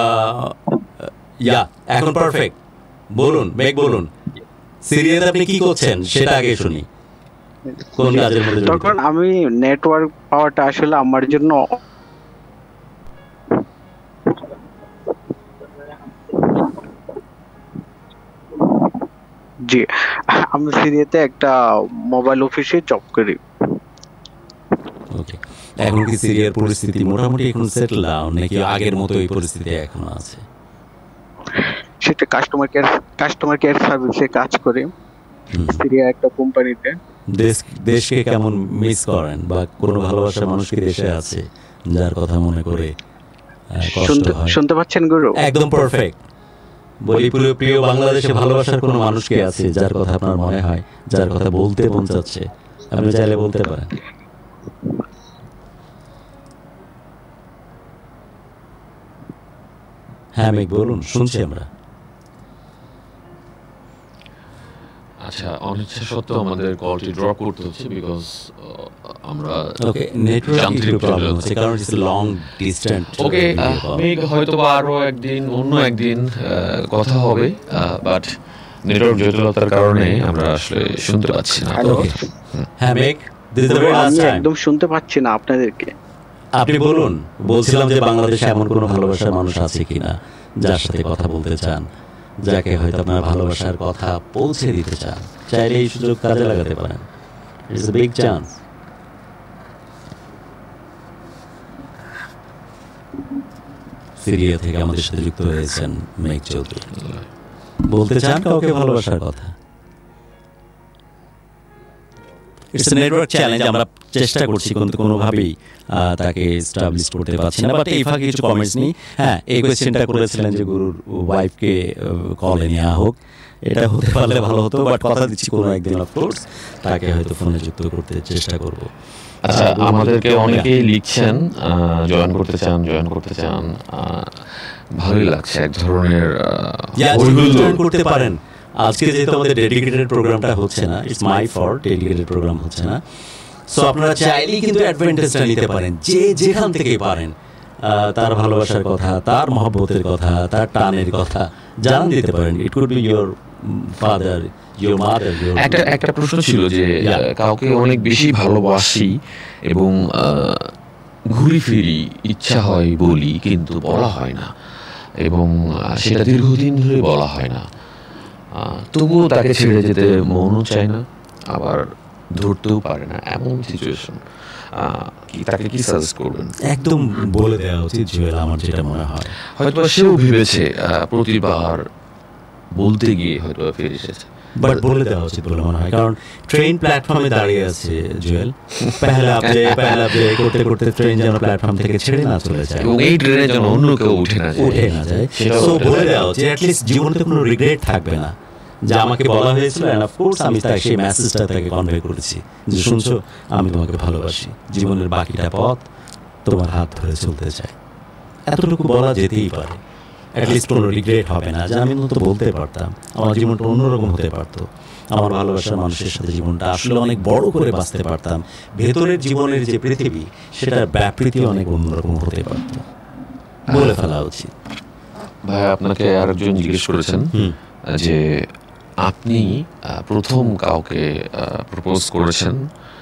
Speaker 2: ইয়া এখন পারফেক্ট। বলুন মেঘ, বলুন সিরিয়াতে আপনি কি করছেন সেটা আগে শুনি।
Speaker 5: তখন আমি নেটওয়ার্ক পাওয়াটা আসলে আমার জন্য জি, আমি সিরিয়াতে একটা মোবাইল অফিসে জব করি।
Speaker 2: ওকে, এখন কি সিরিয়ার পরিস্থিতি মোটামুটি এখন সেটেল ডাউন নাকি আগের মতো এই পরিস্থিতি এখনো আছে?
Speaker 5: সেটা কাস্টমার কেয়ার কাস্টমার কেয়ার সার্ভিসে কাজ করে সিরিয়া একটা কোম্পানিতে।
Speaker 2: দেশ দেশকে কেমন মিস করেন বা কোনো ভালোবাসার মানুষ কি দেশে আছে যার কথা মনে করে কষ্ট হয়?
Speaker 5: শুনতে পাচ্ছেন গুরু?
Speaker 2: একদম পারফেক্ট। বলি প্রিয় প্রিয় বাংলাদেশে ভালোবাসার কোনো মানুষ কি আছে যার কথা আপনার মনে হয়, যার কথা বলতে মন চাচ্ছে? আপনি চাইলে বলতে পারেন। হ্যাঁ মেঘ বলুন, শুনছি আমরা।
Speaker 4: আচ্ছা, অনিচ্ছা সত্ত্বেও আমাদের কলটি ড্রপ করতে হচ্ছে বিকজ আমরা
Speaker 2: ওকে নেটওয়ার্ক একটু প্রবলেম হচ্ছে কারণ ইটস লং ডিসটেন্স।
Speaker 4: ওকে, মেঘ হয়তো বা আরো একদিন অন্য একদিন কথা হবে, বাট নেটওয়ার্ক জটিলতার কারণে আমরা আসলে শুনতে পাচ্ছি না।
Speaker 2: হ্যাঁ Megh, this is the very last time.
Speaker 5: একদম শুনতে পাচ্ছি না আপনাদেরকে।
Speaker 2: আপনি বলুন। বলছিলাম যে বাংলাদেশে এমন কোনো ভালোবাসার মানুষ আছে কিনা যার সাথে কথা বলতে চান, যাকে হয়তো আপনার ভালোবাসার কথা পৌঁছে দিতে চান। চাইলে এই সুযোগ কাজে লাগাতে পারেন। It's a big chance. Syria থেকে আমাদের সাথে যুক্ত হয়েছেন মেঘ চৌধুরী। বলতে চান কাউকে ভালোবাসার কথা? It's a network challenge. আমরা চেষ্টা করছি কিন্তু কোনোভাবেই তাকে এস্টাবলিশ করতে পারছি না। বাট এই ফাঁকে কিছু কমেন্টস নিই। হ্যাঁ, এই কোয়েশ্চেনটা করেছিলেন যে গুরুর ওয়াইফকে কলে নেওয়া হোক। এটা হতে পারলে ভালো হতো, বাট কথা দিচ্ছি কোনো একদিন অফকোর্স তাকে হয়তো ফোনে যুক্ত করতে চেষ্টা করব।
Speaker 4: আচ্ছা, আমাদেরকে অনেকেই লিখছেন জয়েন করতে চান জয়েন করতে চান ভালোই লাগছে। এক ধরনের
Speaker 2: জয়েন করতে পারেন। আজকে যেহেতু আমাদের ডেডিকেটেড প্রোগ্রামটা হচ্ছে না, it's my fault, dedicated program হচ্ছে না। সো আপনারা চাইলেই কিন্তু অ্যাডভান্টেজটা নিতে পারেন, যে যেখান থেকে পারেন তার ভালোবাসার কথা, তার মহব্বতের কথা, তার টানের কথা জানান দিতে পারেন। It could be your father, your mother.
Speaker 4: একটা একটা প্রশ্ন ছিল যে কাউকে অনেক বেশি ভালোবাসি এবং ঘুরি ফিরি ইচ্ছা হয় বলি, কিন্তু বলা হয় না, এবং সেটা দীর্ঘদিন ধরে বলা হয় না, তবুও তাকে ছেড়ে যেতে মনও চায় না, আবার ধরতেও পারে না, এমন সিচুয়েশন, তাকে কি সাজেস্ট করবেন?
Speaker 2: একদম বলে দেওয়া উচিত জুয়েল, আমার যেটা মনে হয়।
Speaker 4: হয়তো সেও ভেবেছে প্রতিবার বলতে গিয়ে হয়তো ফিরে এসেছে,
Speaker 2: বাট বলে দেওয়া উচিত বলে মনে হয়। কারণ ট্রেন প্ল্যাটফর্মে দাঁড়িয়ে আছে জুয়েল, পেহলা আপডে পেহলা আপডে করতে করতে ট্রেন যেন প্ল্যাটফর্ম থেকে ছেড়ে না চলে যায়,
Speaker 4: এবং এই ট্রেনে যেন অন্য কেউ উঠে না যায়
Speaker 2: উঠে না যায় সো বলে দেওয়া উচিত। অ্যাটলিস্ট জীবনে তো কোনো রিগ্রেট থাকবে না যে আমাকে বলা হয়েছিল, অ্যান্ড অফকোর্স আমি তাই সেই মেসেজটা তাকে কনভে করেছি যে শুনছো, আমি তোমাকে ভালোবাসি, জীবনের বাকিটা পথ তোমার হাত ধরে চলতে চাই। এতটুকু বলা যেতেই পারে। অ্যাটলিস্ট কোনো রিগ্রেট হবে না যে আমি তো বলতে পারতাম, আমার জীবনটা অন্যরকম হতে পারতো, আমার ভালোবাসার মানুষের সাথে জীবনটা আসলে অনেক বড় করে বাঁচতে পারতাম, ভেতরের জীবনের যে পৃথিবী সেটার ব্যাপৃতি অনেক অন্যরকম হতে পারতো। বলে ফেলা উচিত।
Speaker 4: ভাই, আপনাকে আরেকজন জিজ্ঞেস করেছেন যে আপনি প্রথম কাউকে প্রপোজ করেছেন,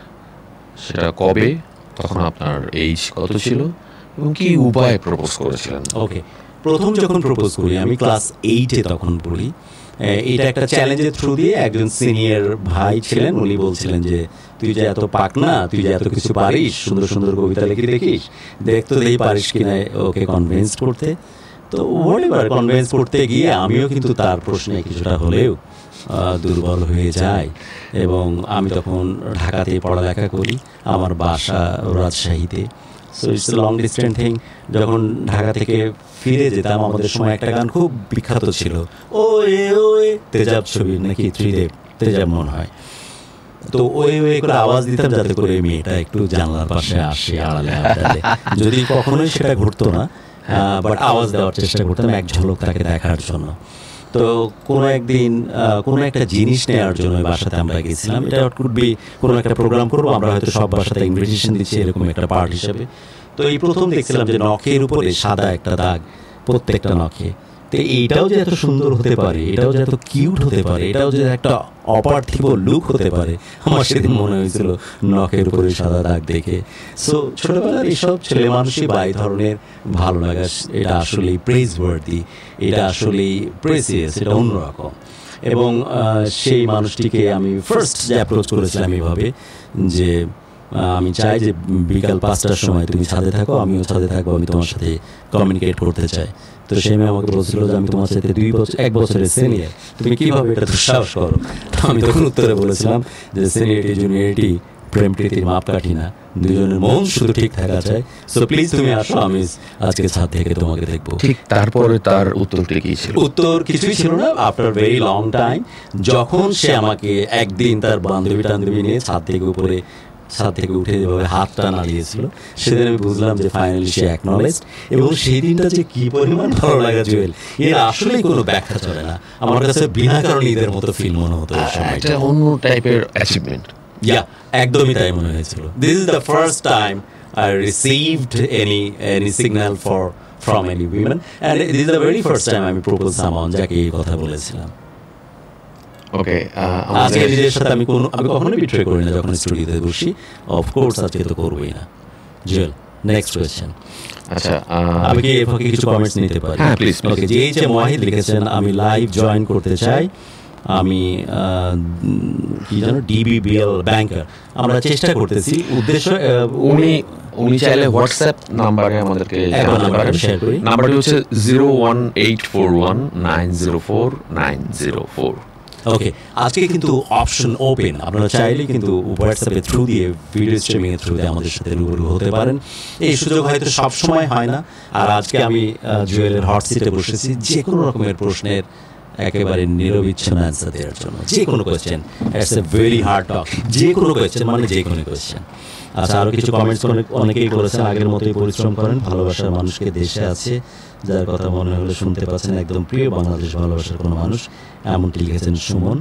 Speaker 4: সেটা কবে, তখন আপনার এইজ কত ছিল এবং কি উপায়ে প্রপোজ করেছিলেন?
Speaker 2: ওকে, প্রথম যখন প্রপোজ করি আমি ক্লাস এইটে তখন পড়ি। এটা একটা চ্যালেঞ্জের থ্রু দিয়ে একজন সিনিয়র ভাই ছিলেন, উনি বলছিলেন যে তুই যে এত পাক না, তুই যে এত কিছু পারিস, সুন্দর সুন্দর কবিতা লিখে দেখিস, দেখতো দেখি পারিস কিনা ওকে কনভিন্স করতে। তো হোয়াট এভার, কনভিন্স করতে গিয়ে আমিও কিন্তু তার প্রশ্নে কিছুটা হলেও দুর্বল হয়ে যায়, এবং আমি তখন ঢাকাতে পড়ালেখা করি, আমার বাসা রাজশাহীতে। So it's long distance thing. যখন ঢাকা থেকে ফিরে যেতাম, আমাদের সময় একটা গান খুব বিখ্যাত ছিল, ও এ ও এ, তেজাব ছবির নাকি ত্রিদেব, তেজাব মনে হয়। তো ওই ওই করে আওয়াজ দিতাম যাতে করে মেয়েটা একটু জানলার পাশে আসে, আড়ালে আড়ালে। যদি কখনোই সেটা ঘটতো না, বাট আওয়াজ দেওয়ার চেষ্টা করতাম এক ঝলক তাকে দেখার জন্য। তো কোনো একদিন কোনো একটা জিনিস নেওয়ার জন্য বাসাতে আমরা গেছিলাম। এটা কুড বি কোনো একটা প্রোগ্রাম করবো, আমরা হয়তো সব বাসাতে ইনভিটেশন দিচ্ছি এরকম একটা পার্ট হিসেবে। তো এই প্রথম দেখছিলাম যে নখের উপরে সাদা একটা দাগ প্রত্যেকটা নখে। তো এইটাও যে এত সুন্দর হতে পারে, এটাও যে এত কিউট হতে পারে, এটাও যে একটা অপার্থিব লুক হতে পারে, আমার সেদিন মনে হয়েছিল নখের উপরে সাদা দাগ দেখে। সো ছোটবেলার এইসব ছেলে মানুষই বা এই ধরনের ভালো লাগা, এটা আসলেই প্রেজ ওয়ার্দি, এটা আসলেই প্রেসিয়াস, এটা অন্যরকম। এবং সেই মানুষটিকে আমি ফার্স্ট যে অ্যাপ্রোচ করেছিলাম এইভাবে যে আমি চাই যে বিকাল পাঁচটার সময় তুমি ছাদে থাকো, আমিও ছাদে থাকবো, আমি তোমার সাথে কমিউনিকেট করতে চাই। তো সে মেয়ে আমাকে বলছিল যে আমি তোমার সাথে দুই বছর এক বছরের সিনিয়র, তুমি কীভাবে এটা দুঃসাহস করো? তো আমি তখন উত্তরে বলেছিলাম যে সিনিয়রিটি জুনিয়রিটি প্রেম প্রীতির মাপকাঠি না, দুজনের মন শুধু ঠিক থাকা চাই। সো প্লিজ তুমি আসো, আমি আজকে ছাদ থেকে তোমাকে দেখবো।
Speaker 4: ঠিক তারপরে তার উত্তরটি কি ছিল?
Speaker 2: উত্তর কিছুই ছিল না। আফটার ভেরি লং টাইম যখন সে আমাকে একদিন তার বান্ধবী টান্ধবী নিয়ে ছাদ থেকে উপরে ছাদ থেকে উঠে যেভাবে হাতটা নাড়িয়েছিল, সেদিন আমি বুঝলাম যে ফাইনালি সে অ্যাকনলেজড। এবং সেই দিনটা যে কি পরিমাণ ভালো লাগা জুয়েল, এর আসলেই কোনো ব্যাখ্যা চলে না। আমার কাছে বিনা কারণে ঈদের মতো ফিল মনে হতো।
Speaker 4: একটা অন্য টাইপের অ্যাচিভমেন্ট।
Speaker 2: ইয়া, একদমই তাই মনে হয়েছিল। This is the first time I received any any signal for from any women, and this is the very first time আমি প্রপোজ সামওয়ান যাকে এই কথা বলেছিলাম।
Speaker 4: ওকে,
Speaker 2: আজকে নিজের সাথে আমি কোনো আমি কখনো বিট্রে করি না যখন স্টুডিওতে বসি। অফকোর্স আজকে তো করবোই না। Jewel, next question.
Speaker 4: আচ্ছা,
Speaker 2: আমি কি এভাবে কিছু কমেন্টস নিতে পারি?
Speaker 4: হ্যাঁ প্লিজ।
Speaker 2: ওকে, যে যে ওয়াহিদ লিখেছেন আমি লাইভ জয়েন করতে চাই, আমি কি জানো ডিবিবিএল ব্যাংকার। আমরা চেষ্টা করতেছি, উদ্দেশ্য
Speaker 4: উনি উনি চাইলে হোয়াটসঅ্যাপ নাম্বারে আমাদেরকে
Speaker 2: শেয়ার করি।
Speaker 4: নাম্বারটি হচ্ছে zero one eight four one nine zero four nine zero four.
Speaker 2: Okay, আজকে কিন্তু অপশন ওপেন, আপনারা চাইলে কিন্তু হোয়াটসঅ্যাপের থ্রু দিয়ে ভিডিও স্ট্রিমিং এর থ্রু দিয়ে আমাদের সাথে রুবরু হতে পারেন। এই সুযোগ হয়তো সব সময় হয় না। আর আজকে আমি জুয়েলের হট সিটে বসেছি যে কোনো রকমের প্রশ্নের একেবারে নিরবিচ্ছিন্ন অ্যান্সার দেওয়ার জন্য। যে কোনো question, it's a very hard talk. যে কোনো কোয়েশ্চেন মানে যে কোনো কোয়েশ্চেন। আচ্ছা, আরও কিছু কমেন্টস অনেকেই করেছেন, আগের মতোই পরিশ্রম করেন, ভালোবাসার মানুষকে দেশে আছে যার কথা মনে হলে শুনতে পাচ্ছেন, একদম প্রিয় বাংলাদেশ ভালোবাসার কোনো মানুষ, এমনটি লিখেছেন সুমন।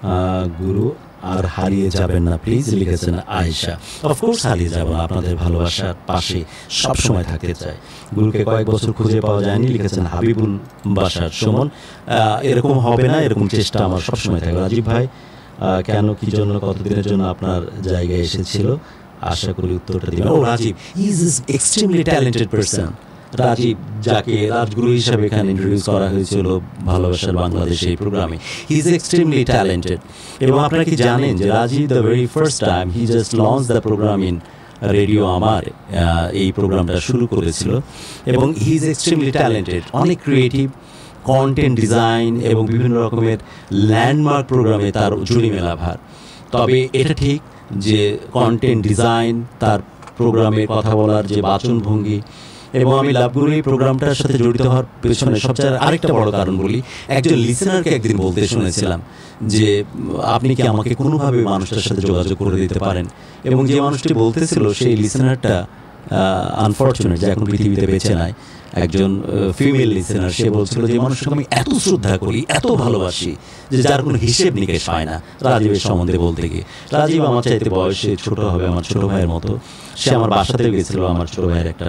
Speaker 2: গুরু আর হারিয়ে যাবেন না প্লিজ, লিখেছেন আয়েশা। অফকোর্স হারিয়ে যাব না, আপনাদের ভালোবাসার পাশে সবসময় থাকতে চাই। গুরুকে কয়েক বছর খুঁজে পাওয়া যায়নি, লিখেছেন হাবিবুল বাসার সুমন। এরকম হবে না, এরকম চেষ্টা আমার সবসময় থাকবে। রাজীব ভাই কেন, কি জন্য, কতদিনের জন্য আপনার জায়গায় এসেছিল, আশা করি উত্তরটা দিবেন। ও Rajib, he is extremely talented person. Rajib, যাকে রাজগুরু হিসাবে এখানে ইন্ট্রোডিউস করা হয়েছিল ভালোবাসার বাংলাদেশ এই প্রোগ্রামে, হি ইজ এক্সট্রিমলি ট্যালেন্টেড। এবং আপনারা কি জানেন যে Rajib the very first time he just launch the program in radio আমার, এই প্রোগ্রামটা শুরু করেছিল। এবং হি ইজ এক্সট্রিমলি ট্যালেন্টেড, অনেক ক্রিয়েটিভ, কন্টেন্ট ডিজাইন এবং বিভিন্ন রকমের ল্যান্ডমার্ক প্রোগ্রামে তার জুড়ি মেলা ভার। তবে এটা ঠিক যে কন্টেন্ট ডিজাইন, তার প্রোগ্রামে কথা বলার যে বাচনভঙ্গি, এবং আমি লাভগুরু এই প্রোগ্রামটার সাথে জড়িত হওয়ার পেছনে সবচেয়ে আরেকটা বড় কারণ বলি, একজন লিসেনারকে একদিন বলতে শুনেছিলাম যে আপনি কি আমাকে কোনোভাবে মানুষটার সাথে যোগাযোগ করে দিতে পারেন। এবং যে মানুষটি বলতেছিল সেই লিসেনারটা আনফর্চুনেট যে এখন পৃথিবীতে বেঁচে নাই, একজন ফিমেল লিসেনার। সে বলছিল যে মানুষকে আমি এত শ্রদ্ধা করি, এত ভালোবাসি, যে যার কোনো হিসেব নিকেশ হয় না। রাজীবের সম্বন্ধে বলতে গিয়ে, রাজীব আমার চাইতে বয়সে ছোট হবে, আমার ছোট ভাইয়ের মতো। সে আমার বাসাতে গিয়েছিল আমার ছোট ভাইয়ের একটা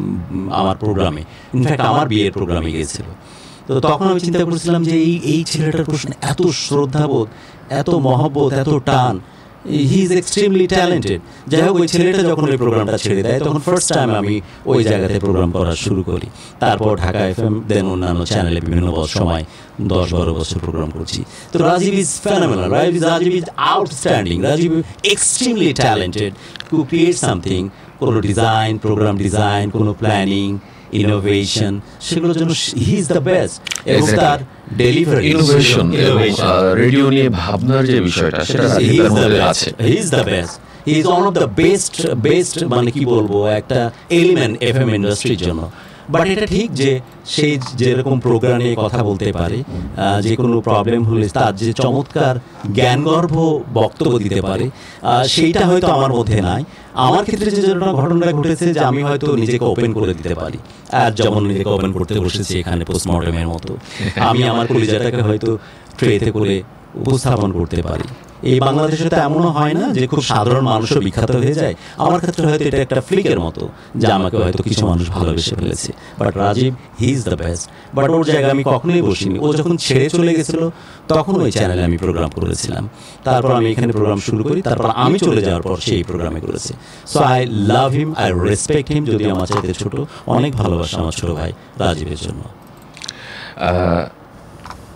Speaker 2: আমার প্রোগ্রামে, ইনফ্যাক্ট আমার বিয়ের প্রোগ্রামে গিয়েছিল। তো তখন আমি চিন্তা করছিলাম যে এই এই ছেলেটার প্রশ্নে এত শ্রদ্ধাবোধ, এত মহব্বত, এত টান, হি ইজ এক্সট্রিমলি ট্যালেন্টেড। যাই হোক, ওই ছেলেটা যখন ওই প্রোগ্রামটা ছেড়ে দেয় তখন ফার্স্ট টাইম আমি ওই জায়গাতে প্রোগ্রাম করা শুরু করি। তারপর ঢাকা এফ এম, দেন অন্যান্য চ্যানেলে বিভিন্ন সময় দশ বারো বছর প্রোগ্রাম করছি। তো Rajib is phenomenal, Rajib is outstanding, Rajib extremely talented to create something, কোনো ডিজাইন, প্রোগ্রাম ডিজাইন, কোনো প্ল্যানিং, ইনোভেশন, সেগুলোর জন্য হি ইজ দ্য বেস্ট। এবং তার ডেলিভারি,
Speaker 4: ইনোভেশন, রেডিও নিয়ে ভাবনার যে বিষয়টা, সেটা রাজীবের মধ্যে আছে।
Speaker 2: He is the best, he is one of the best best মানে কি বলবো, একটা এলিমেন্ট এফ এম ইন্ডাস্ট্রির জন্য। বাট এটা ঠিক যে সেই যেরকম প্রোগ্রাম নিয়ে কথা বলতে পারে, যে কোনো প্রবলেম হলে তার যে চমৎকার জ্ঞানগর্ভ বক্তব্য দিতে পারে, সেইটা হয়তো আমার মধ্যে নাই। আমার ক্ষেত্রে যে ঘটনাটা ঘটেছে যে আমি হয়তো নিজেকে ওপেন করে দিতে পারি, আর যেমন নিজেকে ওপেন করতে বসেছি এখানে পোস্টমর্টমের মতো, আমি আমার কলিজাটাকে হয়তো ট্রেতে করে উপস্থাপন করতে পারি। এই বাংলাদেশে তো এমনও হয় না যে খুব সাধারণ মানুষও বিখ্যাত হয়ে যায়। আমার ক্ষেত্রে হয়তো এটা একটা ফ্লিকের মতো যে আমাকে হয়তো কিছু মানুষ ভালোবেসে ফেলেছে। But Rajib, he is the best. But ওর জায়গায় আমি কখনোই বসিনি। ও যখন ছেড়ে চলে গেছিল তখন ওই চ্যানেলে আমি প্রোগ্রাম করেছিলাম। তারপর আমি এখানে প্রোগ্রাম শুরু করি, তারপর আমি চলে যাওয়ার পর সেই প্রোগ্রামে করেছে। So I love him, I respect him. যদি আমার চাইতে ছোট, অনেক ভালোবাসা আমার ছোট ভাই রাজীবের জন্য।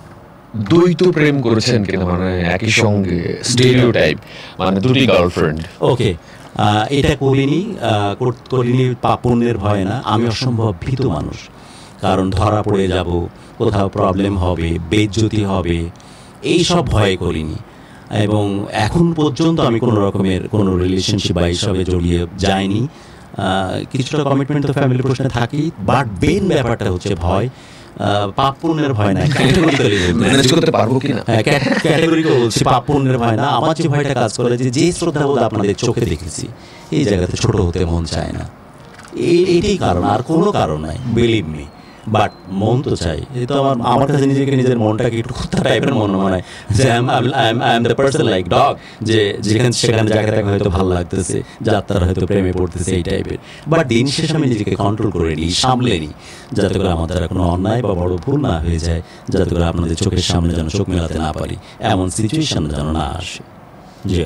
Speaker 4: দ্বৈত প্রেম করেছেন কিনা, মানে একই সঙ্গে স্টেরিওটাইপ, মানে দুটি গার্লফ্রেন্ড?
Speaker 2: ওকে, এটা করিনি, করিনি পাপুণ্যের ভয় না, আমি অসম্ভব ভীতু মানুষ, কারণ ধরা পড়ে যাব, কোথাও প্রবলেম হবে, বেজ্জতি হবে, এই সব ভয়ে করিনি। এবং এখন পর্যন্ত আমি কোনো রকমের কোনো রিলেশনশিপ বা এইসবে জড়িয়ে যাইনি। কিছুটা কমিটমেন্ট তো ফ্যামিলি প্রশ্নে থাকি, বাট মেইন ব্যাপারটা হচ্ছে ভয়, পাপ পুণ্যের ভয় না,
Speaker 4: ম্যানেজ করতে পারবো কিনা
Speaker 2: ক্যাটাগরিকে বলছি, পাপ পুণ্যের ভয় না। আমার যে ভয়টা কাজ করে যে যে শ্রদ্ধাবোধ আপনাদের চোখে দেখেছি, এই জায়গাতে ছোট হতে মন চায় না, এইটাই কারণ, আর কোনো কারণ নাই, বিলিভ মি। বাট মন তো চাই, এই তো আমার আমার কাছে নিজেকে নিজের মনটাকে একটু কুত্তা টাইপের মনে মনে হয় যে I am the person like dog, যে যেখানে সেখানে জায়গাটাকে হয়তো ভালো লাগতেছে, যাত্রার হয়তো প্রেমে পড়তেছে, এই টাইপের। বাট দিন শেষে আমি নিজেকে কন্ট্রোল করে নিই, সামলে নিই, যাতে করে আমার দ্বারা কোনো অন্যায় বা বড় ভুল না হয়ে যায়, যাতে করে আপনাদের চোখের সামনে যেন চোখ মেলাতে না পারি, এমন সিচুয়েশন যেন না আসে। জি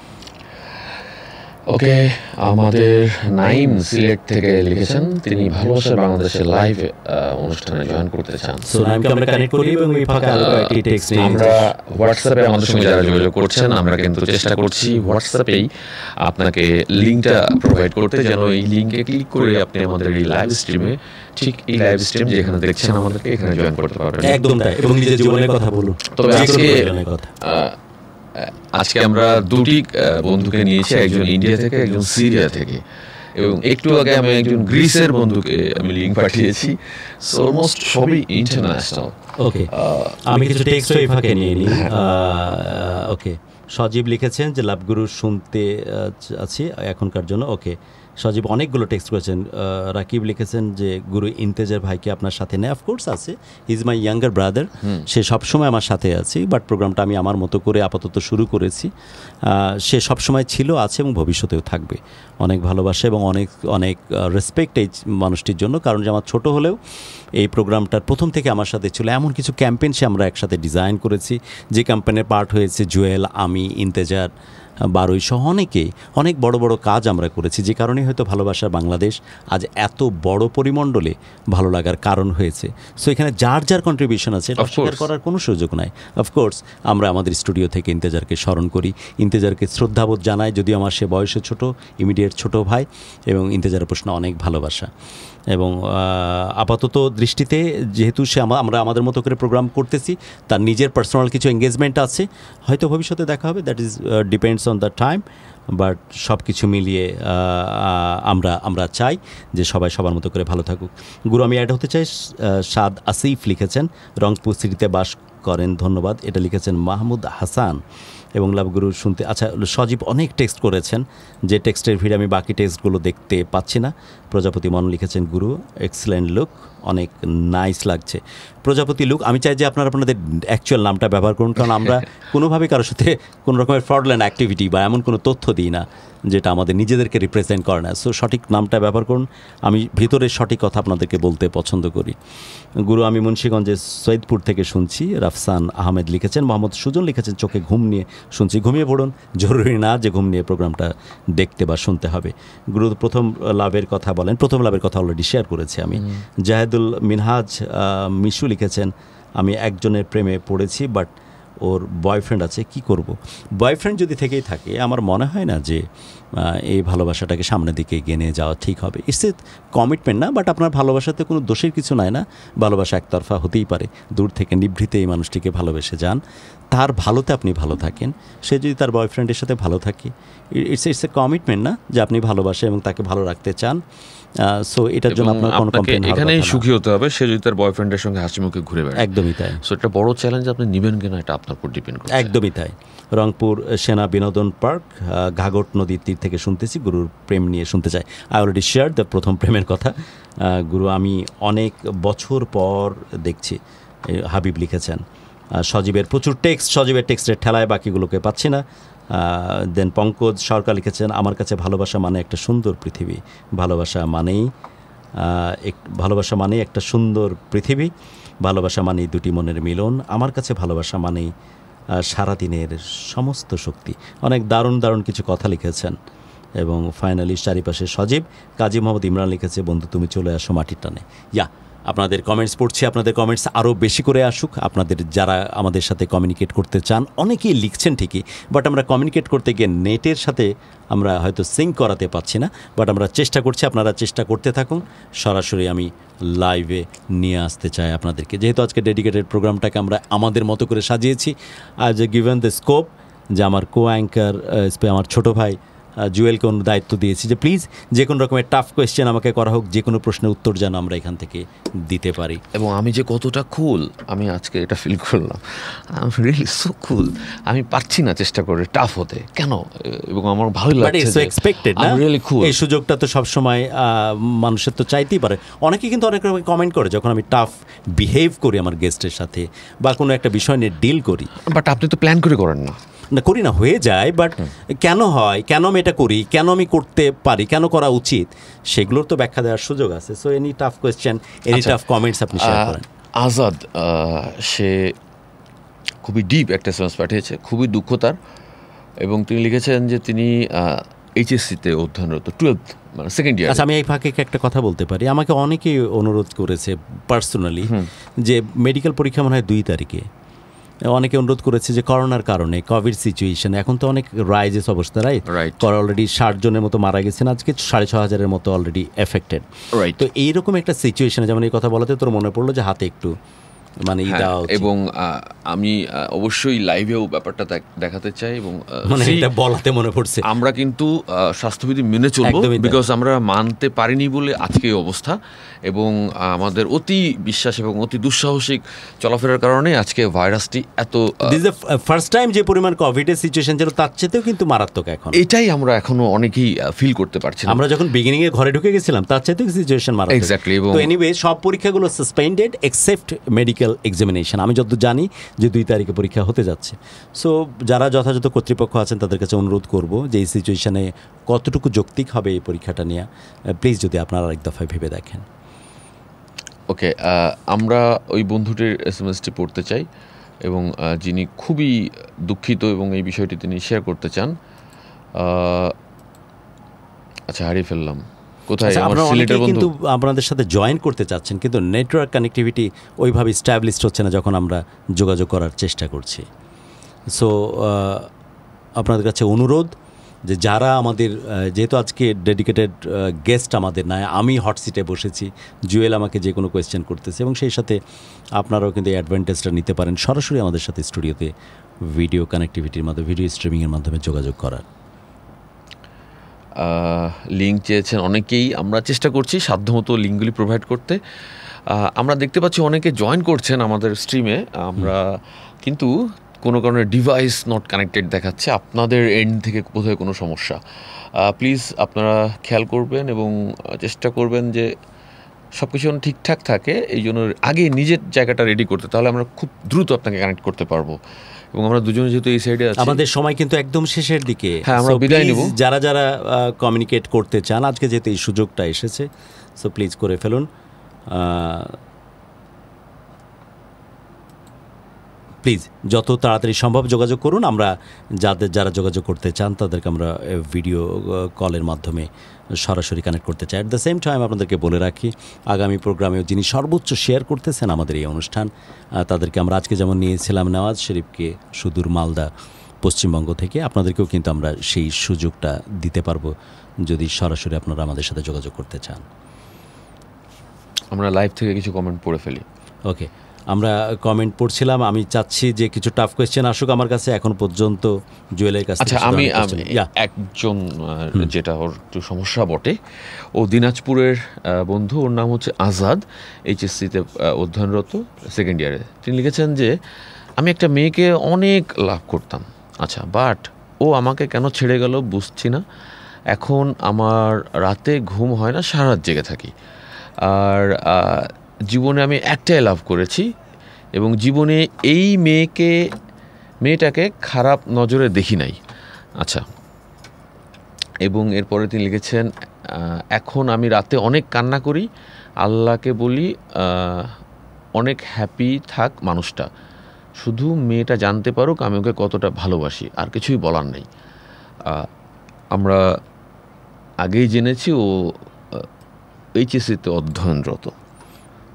Speaker 4: ওকে, আমাদের নাইম সিলেট থেকে লিখেছেন তিনি ভালোবাসার বাংলাদেশের লাইভ অনুষ্ঠানে জয়েন করতে চান।
Speaker 2: সো নাইমকে আমরা কানেক্ট করি এবং এই ফাঁকে একটি টেক্সট
Speaker 4: আমরা হোয়াটসঅ্যাপে আমাদের সঙ্গে যারা যোগাযোগ করছেন, আমরা কিন্তু চেষ্টা করছি হোয়াটসঅ্যাপেই আপনাকে লিঙ্কটা প্রোভাইড করতে, যেন এই লিঙ্কে ক্লিক করে আপনি আমাদের এই লাইভ স্ট্রিমে, ঠিক এই লাইভ স্ট্রিম যেখানে দেখছেন আমাদেরকে, এখানে জয়েন করতে পারবেন।
Speaker 2: একদম তাই, এবং নিজের জীবনের কথা বলুন।
Speaker 4: তবে আজকে আজকে আমরা দুটি বন্ধুকে নিয়েছি, একজন ইন্ডিয়া থেকে, একজন সিরিয়া থেকে, এবং একটু আগে আমি একজন গ্রিসের বন্ধুকে আমি লিঙ্ক পাঠিয়েছি। সো অলমোস্ট সবই ইন্টারন্যাশনাল।
Speaker 2: ওকে, আমি কিছু টেক্সট এই ফাঁকে নিয়ে নিই। ওকে, সজীব লিখেছেন যে লাভগুরু শুনতে আছি এখনকার জন্য। ওকে, সজীব অনেকগুলো টেক্সট করেছেন। রাকিব লিখেছেন যে গুরু ইন্তেজার ভাইকে আপনার সাথে নেই। অফকোর্স আছে, ইজ মাই ইয়াঙ্গার ব্রাদার, সে সবসময় আমার সাথে আছে, বাট প্রোগ্রামটা আমি আমার মতো করে আপাতত শুরু করেছি। সে সবসময় ছিল, আছে এবং ভবিষ্যতেও থাকবে। অনেক ভালোবাসা এবং অনেক অনেক রেসপেক্ট এই মানুষটির জন্য, কারণ যে আমার ছোটো হলেও এই প্রোগ্রামটার প্রথম থেকে আমার সাথে ছিল। এমন কিছু ক্যাম্পেইন সে আমরা একসাথে ডিজাইন করেছি, যে ক্যাম্পেইনের পার্ট হয়েছে জুয়েল, আমি, ইন্তেজার, বারোই সহ অনেকেই, অনেক বড় বড় কাজ আমরা করেছি, যে কারণে হয়তো ভালোবাসার বাংলাদেশ আজ এত বড় পরিমণ্ডলে ভালো লাগার কারণ হয়েছে। সো এখানে যার যার কন্ট্রিবিউশন আছে, এটা অস্বীকার করার কোনো সুযোগ নাই। অফকোর্স আমরা আমাদের স্টুডিও থেকে ইন্তেজারকে স্মরণ করি, ইন্তেজারকে শ্রদ্ধাবোধ জানাই, যদিও আমার সে বয়সে ছোট, ইমিডিয়েট ছোট ভাই, এবং ইন্তেজারের প্রশ্ন অনেক ভালোবাসা। এবং আপাতত দৃষ্টিতে যেহেতু সে আমরা আমাদের মতো করে প্রোগ্রাম করতেছি, তার নিজের পার্সোনাল কিছু এঙ্গেজমেন্ট আছে, হয়তো ভবিষ্যতে দেখা হবে, that is depends on the time. But সব কিছু মিলিয়ে আমরা আমরা চাই যে সবাই সবার মতো করে ভালো থাকুক। গুরু আমি অ্যাড হতে চাই, সাদ আসিফ লিখেছেন, রংপুর সিটিতে বাস করেন, ধন্যবাদ। এটা লিখেছেন মাহমুদ হাসান। এবং লাভগুরু শুনতে, আচ্ছা, সজীব অনেক টেক্সট করেছেন, যে টেক্সটের ভিড়ে আমি বাকি টেক্সটগুলো দেখতে পাচ্ছি না। প্রজাপতি মন লিখেছেন, গুরু এক্সেলেন্ট লুক, অনেক নাইস লাগছে। প্রজাপতি লুক, আমি চাই যে আপনারা আপনাদের অ্যাকচুয়াল নামটা ব্যবহার করুন, কারণ আমরা কোনোভাবেই কারোর সাথে কোনো রকমের ফ্রডল্যান্ড অ্যাক্টিভিটি বা এমন কোনো তথ্য দিই না যেটা আমাদের নিজেদেরকে রিপ্রেজেন্ট করে না। সো সঠিক নামটা ব্যবহার করুন, আমি ভিতরের সঠিক কথা আপনাদেরকে বলতে পছন্দ করি। গুরু আমি মুন্সিগঞ্জের সৈয়দপুর থেকে শুনছি, রাফসান আহমেদ লিখেছেন। মোহাম্মদ সুজন লিখেছেন, চোখে ঘুম নিয়ে শুনছি। ঘুমিয়ে পড়ুন, জরুরি না যে ঘুম নিয়ে প্রোগ্রামটা দেখতে বা শুনতে হবে। গুরু প্রথম লাভের কথা বলেন, প্রথম লাভের কথা অলরেডি শেয়ার করেছি আমি। জাহেদুল মিনহাজ মিশু লিখেছেন, আমি একজনের প্রেমে পড়েছি, বাট ওর বয়ফ্রেন্ড আছে, কি করব। বয়ফ্রেন্ড যদি থেকেই থাকে, আমার মনে হয় না যে এই ভালোবাসাটাকে সামনের দিকে এগিয়ে নিয়ে যাওয়া ঠিক হবে। ইটস এ কমিটমেন্ট না, বাট আপনার ভালোবাসাতে কোনো দোষের কিছু নাই না, ভালোবাসা একতরফা হতেই পারে। দূর থেকে নিভৃতে এই মানুষটিকে ভালোবেসে যান, তার ভালোতে আপনি ভালো থাকেন, সে যদি তার বয়ফ্রেন্ডের সাথে ভালো থাকে, ইটস ইটস এ কমিটমেন্ট না যে আপনি ভালোবাসেন এবং তাকে ভালো রাখতে চান। সো এটার জন্য আপনার কোনো কমপ্লেইন
Speaker 4: এখানেই সুখী হতে হবে, সে যদি তার বয়ফ্রেন্ডের সঙ্গে হাসি মুখে ঘুরে বেড়ায়।
Speaker 2: একদমই তাই।
Speaker 4: সো এটা বড় চ্যালেঞ্জ, আপনি নেবেন কিনা এটা আপনার উপর ডিপেন্ড করে।
Speaker 2: একদমই তাই। রংপুর সেনা বিনোদন পার্ক, ঘাঘট নদীর তীর থেকে শুনতেছি, গুরুর প্রেম নিয়ে শুনতে চাই। আই অলরেডি শেয়ার দ্য প্রথম প্রেমের কথা। গুরু আমি অনেক বছর পর দেখছি, হাবিব লিখেছেন। সজীবের প্রচুর টেক্সট, সজীবের টেক্সটের ঠেলায় বাকিগুলোকে পাচ্ছি না। দেন পঙ্কজ সরকার লিখেছেন, আমার কাছে ভালোবাসা মানে একটা সুন্দর পৃথিবী, ভালোবাসা মানেই এক ভালোবাসা মানেই একটা সুন্দর পৃথিবী, ভালোবাসা মানেই দুটি মনের মিলন, আমার কাছে ভালোবাসা মানেই সারাদিনের সমস্ত শক্তি। অনেক দারুণ দারুণ কিছু কথা লিখেছেন। এবং ফাইনালি চারিপাশে সজীব। কাজী মোহাম্মদ ইমরান লিখেছে, বন্ধু তুমি চলে আসো মাটির টানে। ইয়া আপনাদের কমেন্টস পড়ছি, আপনাদের কমেন্টস আরও বেশি করে আসুক। আপনাদের যারা আমাদের সাথে কমিউনিকেট করতে চান, অনেকেই লিখছেন ঠিকই, বাট আমরা কমিউনিকেট করতে গিয়ে নেটের সাথে আমরা হয়তো সিঙ্ক করাতে পারছি না, বাট আমরা চেষ্টা করছি। আপনারা চেষ্টা করতে থাকুন। সরাসরি আমি লাইভে নিয়ে আসতে চাই আপনাদেরকে, যেহেতু আজকে ডেডিকেটেড প্রোগ্রামটাকে আমরা আমাদের মতো করে সাজিয়েছি। আজ গিভেন দ্য স্কোপ যে আমার কো অ্যাঙ্কার আমার ছোটো ভাই জুয়েলকে অন্য দায়িত্ব দিয়েছি যে প্লিজ যে কোনো রকমের টাফ কোয়েশ্চেন আমাকে করা হোক, যে কোনো প্রশ্নের উত্তর যেন আমরা এখান থেকে দিতে পারি।
Speaker 4: এবং আমি যে কতটা কুল আমি আজকে এটা ফিল করলাম, I am really so cool. আমি পারছি না চেষ্টা করে টাফ হতে, কেন? এবং আমার ভালো লাগছে,
Speaker 2: এক্সপেক্টেড না এই সুযোগটা তো সবসময় মানুষের তো চাইতেই পারে। অনেকে কিন্তু অনেক রকম কমেন্ট করে যখন আমি টাফ বিহেভ করি আমার গেস্টের সাথে বা কোনো একটা বিষয় নিয়ে ডিল করি।
Speaker 4: বাট আপনি তো প্ল্যান করে করেন না।
Speaker 2: না, করি না, হয়ে যায়, বাট কেন হয়, কেন আমি এটা করি, কেন আমি করতে পারি, কেন করা উচিত, সেগুলোর তো ব্যাখ্যা দেওয়ার সুযোগ আছে। So any tough question, any tough comments আপনি শেয়ার করেন।
Speaker 4: আজাদ সে খুবই ডিপ একটা এসএমএস পাঠিয়েছে, খুবই দুঃখ তার, এবং তিনি লিখেছেন যে তিনি এইচএসসিতে অধ্যয়নরত, টুয়েলভ মানে সেকেন্ড ইয়ার।
Speaker 2: আচ্ছা, আমি এই ফাঁকে একটা কথা বলতে পারি। আমাকে অনেকেই অনুরোধ করেছে পার্সোনালি যে মেডিকেল পরীক্ষা মনে হয় দুই তারিখে। অনেকে অনুরোধ করেছে যে করোনার কারণে, কোভিড সিচুয়েশন, এখন তো অনেক রাইজেস অবস্থা, রাইট? কর অলরেডি ষাট জনের মতো মারা গেছেন, আজকে সাড়ে ছ হাজারের মতো অলরেডি এফেক্টেড। তো এইরকম একটা সিচুয়েশনে যেমন এই কথা বলাতে তোর মনে পড়লো যে হাতে একটু মানে
Speaker 4: এবং আমি অবশ্যই লাইভেও ব্যাপারটা দেখাতে চাই এবং
Speaker 2: মানে এটা বলাতে মনে পড়ছে
Speaker 4: আমরা কিন্তু স্বাস্থ্যবিধি মেনে চলবো, বিকজ আমরা মানতে পারিনি বলে আজকে এই অবস্থা, এবং আমাদের অতি বিশ্বাস এবং অতি দুঃসাহসিক চলাফেরার কারণে আজকে ভাইরাসটি এত
Speaker 2: ফার্স্ট টাইম যে পরিমাণ কোভিডের সিচুয়েশন ছিল তার চেয়েও কিন্তু মারাত্মক এখন।
Speaker 4: এটাই আমরা এখনো অনেকেই ফিল করতে পারছি।
Speaker 2: আমরা যখন বিগিনিং এ ঘরে ঢুকে গেছিলাম তার চেয়েও সিচুয়েশন মারাত্মক।
Speaker 4: এক্স্যাক্টলি।
Speaker 2: তো এনিওয়ে সব পরীক্ষাগুলো সাসপেন্ডেড এক্সেপ্ট মেডিকেল এক্সামিনেশন। আমি যত জানি যে দুই তারিখে পরীক্ষা হতে যাচ্ছে। সো যারা যথাযথ কর্তৃপক্ষ আছেন তাদের কাছে অনুরোধ করব যে এই সিচুয়েশনে কতটুকু যৌক্তিক হবে এই পরীক্ষাটা নিয়ে, প্লিজ যদি আপনারা এক দফায় ভেবে দেখেন।
Speaker 4: ওকে, আমরা ওই বন্ধুটির এস এম এসটি পড়তে চাই এবং যিনি খুবই দুঃখিত এবং এই বিষয়টি তিনি শেয়ার করতে চান। আচ্ছা, হারিয়ে ফেললাম কোথায়।
Speaker 2: কিন্তু আপনাদের সাথে জয়েন করতে চাচ্ছেন, কিন্তু নেটওয়ার্ক কানেক্টিভিটি ওইভাবে স্ট্যাবলিশড হচ্ছে না যখন আমরা যোগাযোগ করার চেষ্টা করছি। সো আপনাদের কাছে অনুরোধ যে যারা আমাদের, যেহেতু আজকে ডেডিকেটেড গেস্ট আমাদের নয়, আমি হট সিটে বসেছি, জুয়েল আমাকে যে কোনো কোয়েশ্চেন করতেছে, এবং সেই সাথে আপনারাও কিন্তু এই অ্যাডভান্টেজটা নিতে পারেন সরাসরি আমাদের সাথে স্টুডিওতে ভিডিও কানেক্টিভিটির মাধ্যমে, ভিডিও স্ট্রিমিংয়ের মাধ্যমে যোগাযোগ করার।
Speaker 4: লিঙ্ক চেয়েছেন অনেকেই, আমরা চেষ্টা করছি সাধ্যমতো লিঙ্কগুলি প্রোভাইড করতে। আমরা দেখতে পাচ্ছি অনেকে জয়েন করছেন আমাদের স্ট্রিমে, আমরা কিন্তু কোনো কারণে ডিভাইস নট কানেক্টেড দেখাচ্ছে, আপনাদের এন্ড থেকে বোধহয় কোনো সমস্যা। প্লিজ আপনারা খেয়াল করবেন এবং চেষ্টা করবেন যে সব কিছু যেন ঠিকঠাক থাকে, এই জন্য আগে নিজের জায়গাটা রেডি করতে, তাহলে আমরা খুব দ্রুত আপনাকে কানেক্ট করতে পারবো। এবং আমরা দুজনে যেহেতু এই সাইডে আছি,
Speaker 2: আমাদের সময় কিন্তু একদম শেষের দিকে,
Speaker 4: হ্যাঁ আমরা বিদায় নেব।
Speaker 2: যারা যারা কমিউনিকেট করতে চান আজকে যেহেতু এই সুযোগটা এসেছে, সো প্লিজ করে ফেলুন। প্লিজ যত তাড়াতাড়ি সম্ভব যোগাযোগ করুন। আমরা যাদের যারা যোগাযোগ করতে চান তাদেরকে আমরা ভিডিও কলের মাধ্যমে সরাসরি কানেক্ট করতে চাই। অ্যাট দ্য সেম টাইম আপনাদেরকে বলে রাখি, আগামী প্রোগ্রামেও যিনি সর্বোচ্চ শেয়ার করতেছেন আমাদের এই অনুষ্ঠান, তাদেরকে আমরা আজকে যেমন নিয়েছিলাম নওয়াজ শরীফকে সুদূর মালদা পশ্চিমবঙ্গ থেকে, আপনাদেরকেও কিন্তু আমরা সেই সুযোগটা দিতে পারবো যদি সরাসরি আপনারা আমাদের সাথে যোগাযোগ করতে চান।
Speaker 4: আমরা লাইভ থেকে কিছু কমেন্ট পড়ে ফেলি।
Speaker 2: ওকে, আমরা কমেন্ট পড়ছিলাম। আমি চাচ্ছি যে কিছু টাফ কোয়েশ্চেন আসুক আমার কাছে, এখন পর্যন্ত জুয়েলের কাছে।
Speaker 4: আচ্ছা, আমি একজন যেটা ওর একটু সমস্যা বটে, ও দিনাজপুরের বন্ধু, ওর নাম হচ্ছে আজাদ, এইচএসসিতে অধ্যয়নরত সেকেন্ড ইয়ারে। তিনি লিখেছেন যে আমি একটা মেয়েকে অনেক লাভ করতাম, আচ্ছা, বাট ও আমাকে কেন ছেড়ে গেল বুঝছি না। এখন আমার রাতে ঘুম হয় না, সারা রাত জেগে থাকি। আর জীবনে আমি একটাই লাভ করেছি এবং জীবনে এই মেয়েকে মেয়েটাকে খারাপ নজরে দেখি নাই। আচ্ছা, এবং এরপরে তিনি লিখেছেন এখন আমি রাতে অনেক কান্না করি, আল্লাহকে বলি অনেক হ্যাপি থাক মানুষটা, শুধু মেয়েটা জানতে পারুক আমি ওকে কতটা ভালোবাসি, আর কিছুই বলার নেই। আমরা আগেই জেনেছি ও এইচএসসিতে অধ্যয়নরত।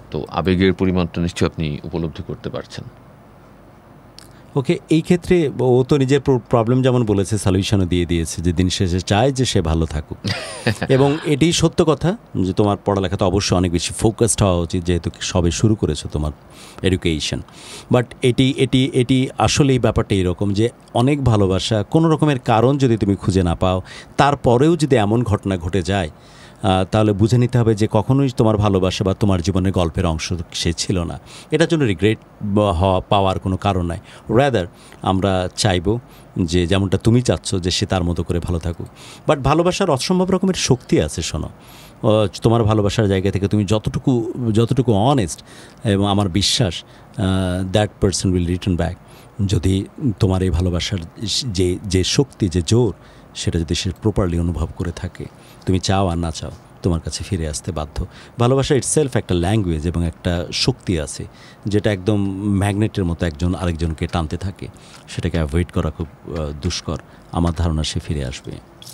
Speaker 4: তো আবেগের পরিমাণটা নিশ্চয়ই আপনি উপলব্ধি করতে পারছেন।
Speaker 2: ওকে, এই ক্ষেত্রে ও তো নিজের প্রবলেম যেমন বলেছে সলিউশনও দিয়ে দিয়েছে, যে দিন শেষে চায় যে সে ভালো থাকুক। এবং এটি সত্য কথা যে তোমার পড়ালেখাতে অবশ্যই অনেক বেশি ফোকাসড হওয়া উচিত, যেহেতু সবে শুরু করেছো তোমার এডুকেশন। বাট এটি এটি এটি আসলে এই ব্যাপারটা এরকম যে অনেক ভালোবাসা কোনো রকমের কারণ যদি তুমি খুঁজে না পাও, তারপরেও যদি এমন ঘটনা ঘটে যায়, তাহলে বুঝে নিতে হবে যে কখনোই তোমার ভালোবাসা বা তোমার জীবনের গল্পের অংশ সে ছিল না। এটার জন্য রিগ্রেট হওয়া পাওয়ার কোনো কারণ নাই। রাদার আমরা চাইবো যে যেমনটা তুমি চাচ্ছ যে সে তার মতো করে ভালো থাকুক। বাট ভালোবাসার অসম্ভব রকমের শক্তি আছে। শোনো, তোমার ভালোবাসার জায়গা থেকে তুমি যতটুকু যতটুকু অনেস্ট, এবং আমার বিশ্বাস that person will return back. যদি তোমার এই ভালোবাসার যে যে শক্তি, যে জোর, সেটা যদি সে প্রপারলি অনুভব করে থাকে, তুমি চাও আর না চাও তোমার কাছে ফিরে আসতে বাধ্য। ভালোবাসা ইটসেলফ একটা ল্যাঙ্গুয়েজ এবং একটা শক্তি আছে যেটা একদম ম্যাগনেটের মতো একজন আরেকজনকে টানতে থাকে। সেটাকে অ্যাভয়েড করা খুব দুষ্কর। আমার ধারণা সে ফিরে আসবে।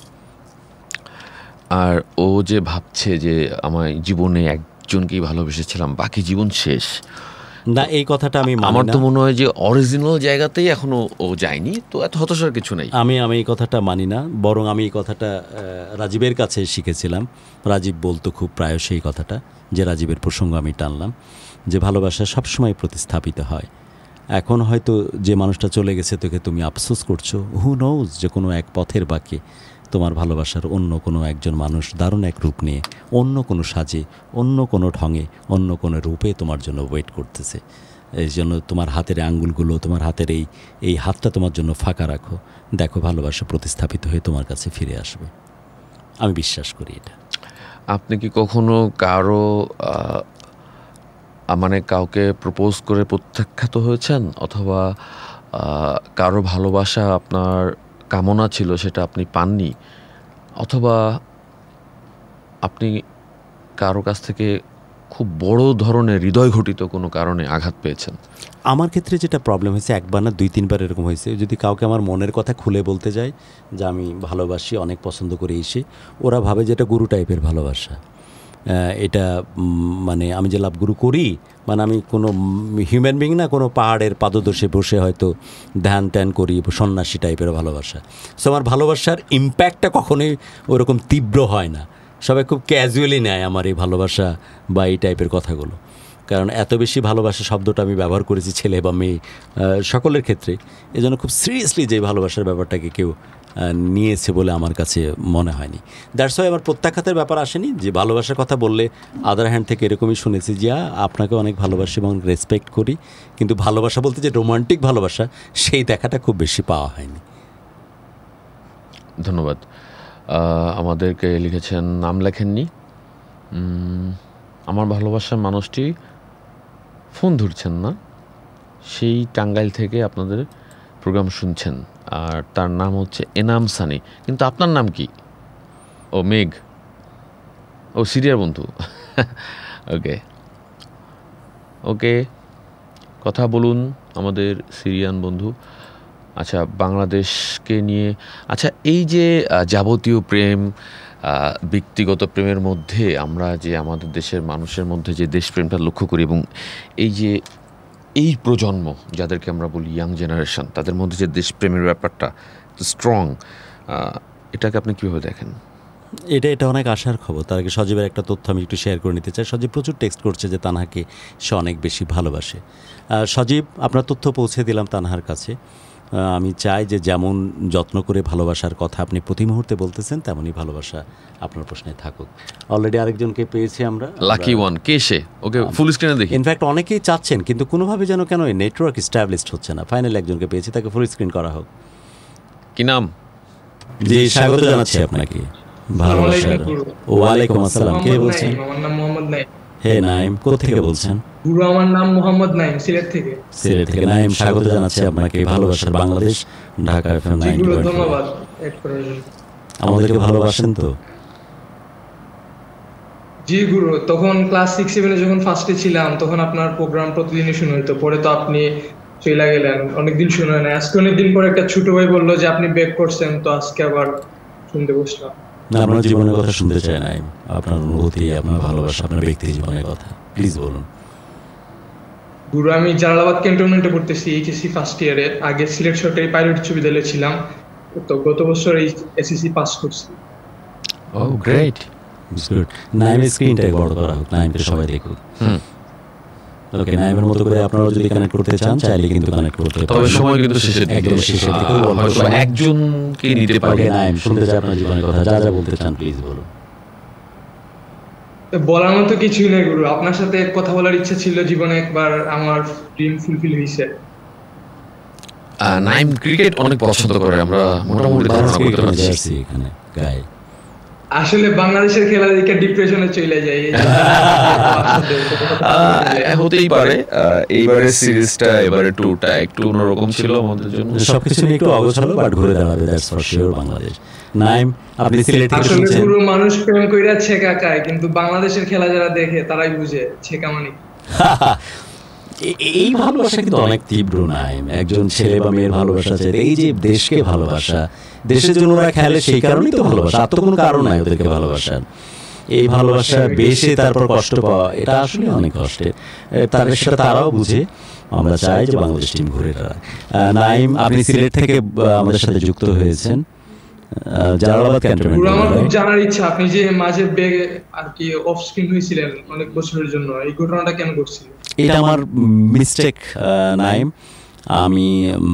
Speaker 4: আর ও যে ভাবছে যে আমার জীবনে একজনকেই ভালোবেসেছিলাম, বাকি জীবন শেষ,
Speaker 2: না, এই কথাটা আমি
Speaker 4: আমার তো মনে হয় যে অরিজিনাল জায়গাতেই এখনো ও যায়নি, তো এত হতাশার কিছু নেই।
Speaker 2: আমি আমি এই কথাটা মানি না, বরং আমি এই কথাটা রাজীবের কাছে শিখেছিলাম। রাজীব বলতো খুব প্রায় সেই কথাটা, যে রাজীবের প্রসঙ্গ আমি টানলাম, যে ভালোবাসা সবসময় প্রতিস্থাপিত হয়। এখন হয়তো যে মানুষটা চলে গেছে তোকে তুমি আফসোস করছো, হু নোজ যে কোনো এক পথের বাঁকে তোমার ভালোবাসার অন্য কোনো একজন মানুষ দারুণ এক রূপ নিয়ে, অন্য কোনো সাজে, অন্য কোনো ঢঙে, অন্য কোনো রূপে তোমার জন্য ওয়েট করতেছে। এই জন্য তোমার হাতের আঙ্গুলগুলো, তোমার হাতের এই এই হাতটা তোমার জন্য ফাঁকা রাখো। দেখো ভালোবাসা প্রতিস্থাপিত হয়ে তোমার কাছে ফিরে আসবে। আমি বিশ্বাস করি এটা।
Speaker 4: আপনি কি কখনো কারো মানে কাউকে প্রপোজ করে প্রত্যাখ্যাত হয়েছেন, অথবা কারো ভালোবাসা আপনার কামনা ছিল সেটা আপনি পাননি, অথবা আপনি কারো কাছ থেকে খুব বড় ধরনের হৃদয় ঘটিত কোনো কারণে আঘাত পেয়েছেন?
Speaker 2: আমার ক্ষেত্রে যেটা প্রবলেম হয়েছে, একবার না দুই তিনবার এরকম হয়েছে, যদি কাউকে আমার মনের কথা খুলে বলতে যাই যে আমি ভালোবাসি, অনেক পছন্দ করে এসে, ওরা ভাবে যে এটা গুরু টাইপের ভালোবাসা। এটা মানে আমি যে লাভ গুরু করি, মানে আমি কোনো হিউম্যান বিং না, কোনো পাহাড়ের পাদদেশে বসে হয়তো ধ্যান ট্যান করি, সন্ন্যাসী টাইপের ভালোবাসা। সো আমার ভালোবাসার ইম্প্যাক্টটা কখনোই ওরকম তীব্র হয় না। সবাই খুব ক্যাজুয়ালি নেয় আমার এই ভালোবাসা বা এই টাইপের কথাগুলো। কারণ এত বেশি ভালোবাসা শব্দটা আমি ব্যবহার করেছি ছেলে বা মেয়ে সকলের ক্ষেত্রে, এজন্য খুব সিরিয়াসলি যে ভালোবাসার ব্যাপারটাকে কেউ নিয়েছে বলে আমার কাছে মনে হয়নি। দ্যাটস ওয়াই আমার প্রত্যাখ্যাতের ব্যাপার আসেনি। যে ভালোবাসার কথা বললে আদার হ্যান্ড থেকে এরকমই শুনেছি যে আপনাকে অনেক ভালোবাসি এবং রেসপেক্ট করি, কিন্তু ভালোবাসা বলতে যে রোমান্টিক ভালোবাসা, সেই দেখাটা খুব বেশি পাওয়া হয়নি।
Speaker 4: ধন্যবাদ। আমাদেরকে লিখেছেন, নাম লেখেননি, আমার ভালোবাসার মানুষটি ফোন ধরছেন না, সেই টাঙ্গাইল থেকে আপনাদের প্রোগ্রাম শুনছেন, আর তার নাম হচ্ছে এনাম সানি। কিন্তু আপনার নাম কি? ও মেঘ, ও সিরিয়ার বন্ধু। ওকে ওকে কথা বলুন আমাদের সিরিয়ান বন্ধু। আচ্ছা, বাংলাদেশকে নিয়ে, আচ্ছা এই যে যাবতীয় প্রেম, ব্যক্তিগত প্রেমের মধ্যে আমরা যে আমাদের দেশের মানুষের মধ্যে যে দেশপ্রেমটা লক্ষ্য করি, এবং এই যে এই প্রজন্ম যাদেরকে আমরা বলি ইয়াং জেনারেশন, তাদের মধ্যে যে দেশপ্রেমের ব্যাপারটা স্ট্রং, এটাকে আপনি কীভাবে দেখেন?
Speaker 2: এটা এটা অনেক আশার খবর। তার আগে সজীবের একটা তথ্য আমি একটু শেয়ার করে নিতে চাই। সজীব প্রচুর টেক্সট করছে যে তানহাকে সে অনেক বেশি ভালোবাসে। সজীব, আপনার তথ্য পৌঁছে দিলাম তানহার কাছে। আমি চাই যে যেমন যত্ন করে ভালোবাসার কথা আপনি প্রতি মুহূর্তে বলতেছেন, তেমনই ভালোবাসা আপনার প্রশ্নে থাকুক। অলরেডি আরেকজনকে পেয়েছি আমরা,
Speaker 4: লাকি ওয়ান। কে সে? ওকে ফুল স্ক্রিনে দেখি।
Speaker 2: ইনফ্যাক্ট অনেকেই চাচ্ছেন, কিন্তু কোনোভাবে যেন কেন নেটওয়ার্ক এস্টাবলিশড হচ্ছে না। ফাইনালি একজনকে পেয়েছি, তাকে ফুল স্ক্রিন করা হোক।
Speaker 4: কি নাম?
Speaker 2: জি, স্বাগত জানাচ্ছি আপনাকে। ভালোবাসার ওয়ালাইকুম আসসালাম। কে বলছেন?
Speaker 6: আমার নাম মোহাম্মদ নাইম।
Speaker 2: হে নাইম, কোথা থেকে বলছেন?
Speaker 6: গুরু, আমার নাম মোহাম্মদ নাইম, সিলেট থেকে।
Speaker 2: সিলেট থেকে। নাইম, স্বাগত জানাচ্ছি আপনাকে ভালোবাসার Bangladesh, Dhaka FM ninety point four.
Speaker 6: ধন্যবাদ এড করার জন্য।
Speaker 2: আমাদেরকে ভালোবাসেন তো?
Speaker 6: জি গুরু, তখন ক্লাস সিক্স সেভেনে যখন ফার্স্টে ছিলাম, তখন আপনার প্রোগ্রাম প্রতিদিনই শুনে হতো। পরে তো আপনি চলে গেলেন, অনেকদিন শুনে হয় না। আজকে অনেকদিন পর একটা ছোট ভাই বললো যে আপনি ব্যাক করছেন, তো আজকে আবার শুনতে বসলাম।
Speaker 2: না, আপনার জীবনের কথা শুনতে চাই না, আপনার অনুভূতি, আপনার ভালোবাসা, আপনার ব্যক্তি জীবনের কথা প্লিজ বলুন।
Speaker 6: গুরু আমি জালালাবাদ ক্যান্টনমেন্টে পড়তেছি এইচএসসি ফার্স্ট ইয়ারে, আগে সিলেট সরকারি পাইলট উচ্চ বিদ্যালয়ে ছিলাম, তো গত বছর এই এসএসসি পাস করছি।
Speaker 4: ও গ্রেট,
Speaker 2: গুড। নাইমের স্ক্রিনটা বড় করা হোক, নাইমকে সবাই দেখুক।
Speaker 4: হুম,
Speaker 2: ওকে, নাইমের মতো করে আপনারা যদি কানেক্ট করতে চান চাইলে কিন্তু কানেক্ট করতে
Speaker 4: তবে
Speaker 2: পারেন।
Speaker 4: সময় কিন্তু শেষের দিকে,
Speaker 2: একদম শেষের দিকে
Speaker 4: আহ,
Speaker 2: বলবো
Speaker 4: হয়তো
Speaker 2: সময়।
Speaker 4: একজনকে নিতে পারি।
Speaker 2: ওকে নাইম, শুনতে চাই আপনার জীবনের কথা, যা যা বলতে চান প্লিজ বলুন।
Speaker 6: তো বলার মতো কিছুই নেই গুরু, আপনার সাথে কথা বলার ইচ্ছা ছিল জীবনে একবার, আমার ড্রিম ফুলফিল হয়েছে।
Speaker 4: আহ, নাইম ক্রিকেট অনেক পছন্দ করে, আমরা মোটামুটি ধারণা করতে পারছি।
Speaker 2: জার্সি এখানে গায়ে
Speaker 6: আসলে বাংলাদেশের খেলা দেখে ডিপ্রেশনে চলে যায়, এই জন্য
Speaker 4: আহ, হতেই পারে। আহ, এইবারের সিরিজটা, এবারে টুরটা একটু অন্যরকম ছিল আমাদের জন্য।
Speaker 2: সবকিছু নিয়ে একটু অগোছালো, বাট ঘুরে দাঁড়াবে, that's for sure Bangladesh. Naim, আপনি সিলেট থেকে
Speaker 6: আসলে
Speaker 2: শুনছেন।
Speaker 6: পুরো মানুষ প্রেম কইরা ছেকা খায়, কিন্তু বাংলাদেশের খেলা যারা দেখে তারাই বুঝে ছেকা মানে কি।
Speaker 2: এ- এই ভালোবাসা কিন্তু অনেক তীব্র নাইম, একজন ছেলে বা মেয়ের ভালোবাসা আছে, এই যে দেশকে ভালোবাসা, দেশের জন্য ওরা খেলে সেই কারণেই তো ভালোবাসা, আর তো কোনো কারণ নাই ওদেরকে ভালোবাসার। এই ভালোবাসা বেশে তারপর কষ্ট পাওয়া, এটা আসলে অনেক কষ্টের, এ, তার সেটা তারাও বুঝে। আমরা চাই যে বাংলাদেশ টিম ঘুরে দাঁড়ায়। আহ, নাইম, আপনি সিলেট থেকে আহ, আমাদের সাথে যুক্ত হয়েছেন, আহ, জালালাবাদ ক্যান্টনমেন্ট।
Speaker 6: পুরো আমার খুব জানার ইচ্ছা, আপনি যে মাঝে বেগে আর কি অফ স্ক্রিন হয়েছিলেন অনেক বছরের জন্য, এই ঘটনাটা কেন ঘটছিল?
Speaker 2: এটা আমার মিস্টেক নাইম, আমি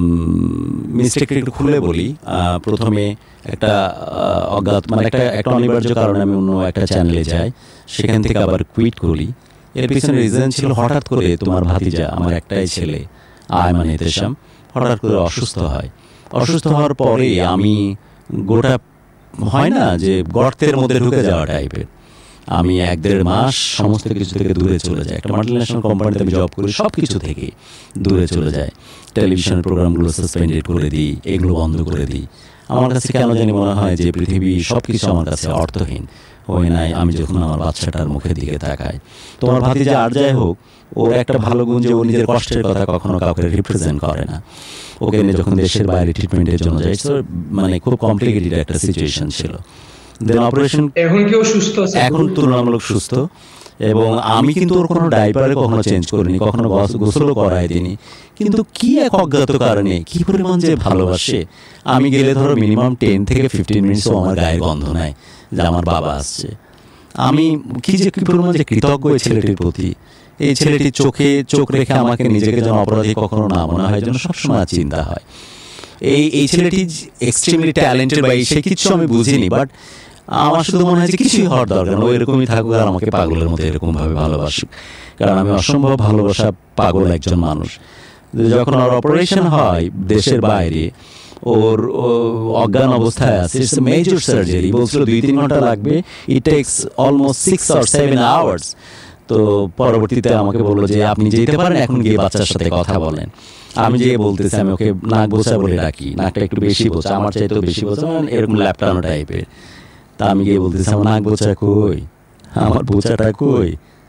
Speaker 2: মিস্টেকটা একটু খুলে বলি। আহ, প্রথমে একটা আহ, অজ্ঞাত মানে একটা একটা অনিবার্য কারণে আমি অন্য একটা চ্যানেলে যাই, সেখান থেকে আবার কুইট করি। এর পিছনে রিজন ছিল হঠাৎ করে তোমার ভাতিজা, আমার একটাই ছেলে আয়মান এতেশাম, হঠাৎ করে অসুস্থ হয়। অসুস্থ হওয়ার পরে আমি গোটা হয় না যে গর্তের মধ্যে ঢুকে যাওয়া টাইপের, আমি এক দেড় মাস সমস্ত কিছু থেকে দূরে চলে যাই। একটা মাল্টিন্যাশনাল কোম্পানিতে আমি জব করি, সব কিছু থেকে দূরে চলে যায়। টেলিভিশনের প্রোগ্রামগুলো সাসপেন্ডেড করে দিই, এগুলো বন্ধ করে দিই। আমার কাছে কেন জানি মনে হয় যে পৃথিবী সব কিছু আমার কাছে অর্থহীন হয়ে নাই আমি যখন আমার বাচ্চাটার মুখের দিকে তাকাই। তোমার ভাতিজা আর যাই হোক, ওর একটা ভালো গুণ যে ও নিজের কষ্টের কথা কখনো কাউকে রিপ্রেজেন্ট করে না। ওকে নিয়ে যখন দেশের বাইরে ট্রিটমেন্টের জন্য যাই, তো মানে খুব কমপ্লিকেটেড একটা সিচুয়েশন ছিল। দেন অপারেশন,
Speaker 6: এখন কি ও সুস্থ আছে?
Speaker 2: এখন তুলনামূলক সুস্থ, এবং আমি কিন্তু ওর কোনো ডাইপারে কখনো চেঞ্জ করিনি, কখনো গোসলও করাই দিইনি। কিন্তু কি এক অজ্ঞাত কারণে কি পরিমাণ যে ভালোবাসে, আমি গেলে ধরো মিনিমাম টেন থেকে ফিফটিন মিনিটসও আমার গায়ের গন্ধ নাই যে আমার বাবা আসছে। আমি কি যে কি পরিমাণ যে কৃতজ্ঞ এই ছেলেটির প্রতি। এই ছেলেটির চোখে চোখ রেখে আমাকে নিজেকে যেন অপরাধী কখনো না মনে হয়, যেন সবসময় চিন্তা হয়। এই এই ছেলেটি এক্সট্রিমলি ট্যালেন্টেড, বা সে কিছু আমি বুঝিনি, বাট আমার শুধু মনে হয় যে কিছুই হওয়ার দরকার না, ও এরকমই থাকুক আর আমাকে পাগলের মতো এরকমভাবে ভালোবাসুক, কারণ আমি অসম্ভব ভালোবাসা পাগল একজন মানুষ। যখন ওর অপারেশন হয় দেশের বাইরে, ওর অজ্ঞান অবস্থায় আছে, ইটস মেজর সার্জারি, বলছিল দুই তিন ঘন্টা লাগবে, it takes almost six or seven hours. তো পরবর্তীতে আমাকে বললো যে আপনি যেতে পারেন, এখন গিয়ে বাচ্চার সাথে কথা বলেন। আমি যে বলতেছি, আমি ওকে নাক বোঝা বলে ডাকি, নাকটা একটু বেশি বোঝা, আমার চাইতেও বেশি বোঝা, মানে এরকম ল্যাপটানো টাইপের। তা আমি গিয়ে বলতেছি আমার নাক বোঝা কই, আমার বোঝাটা কই।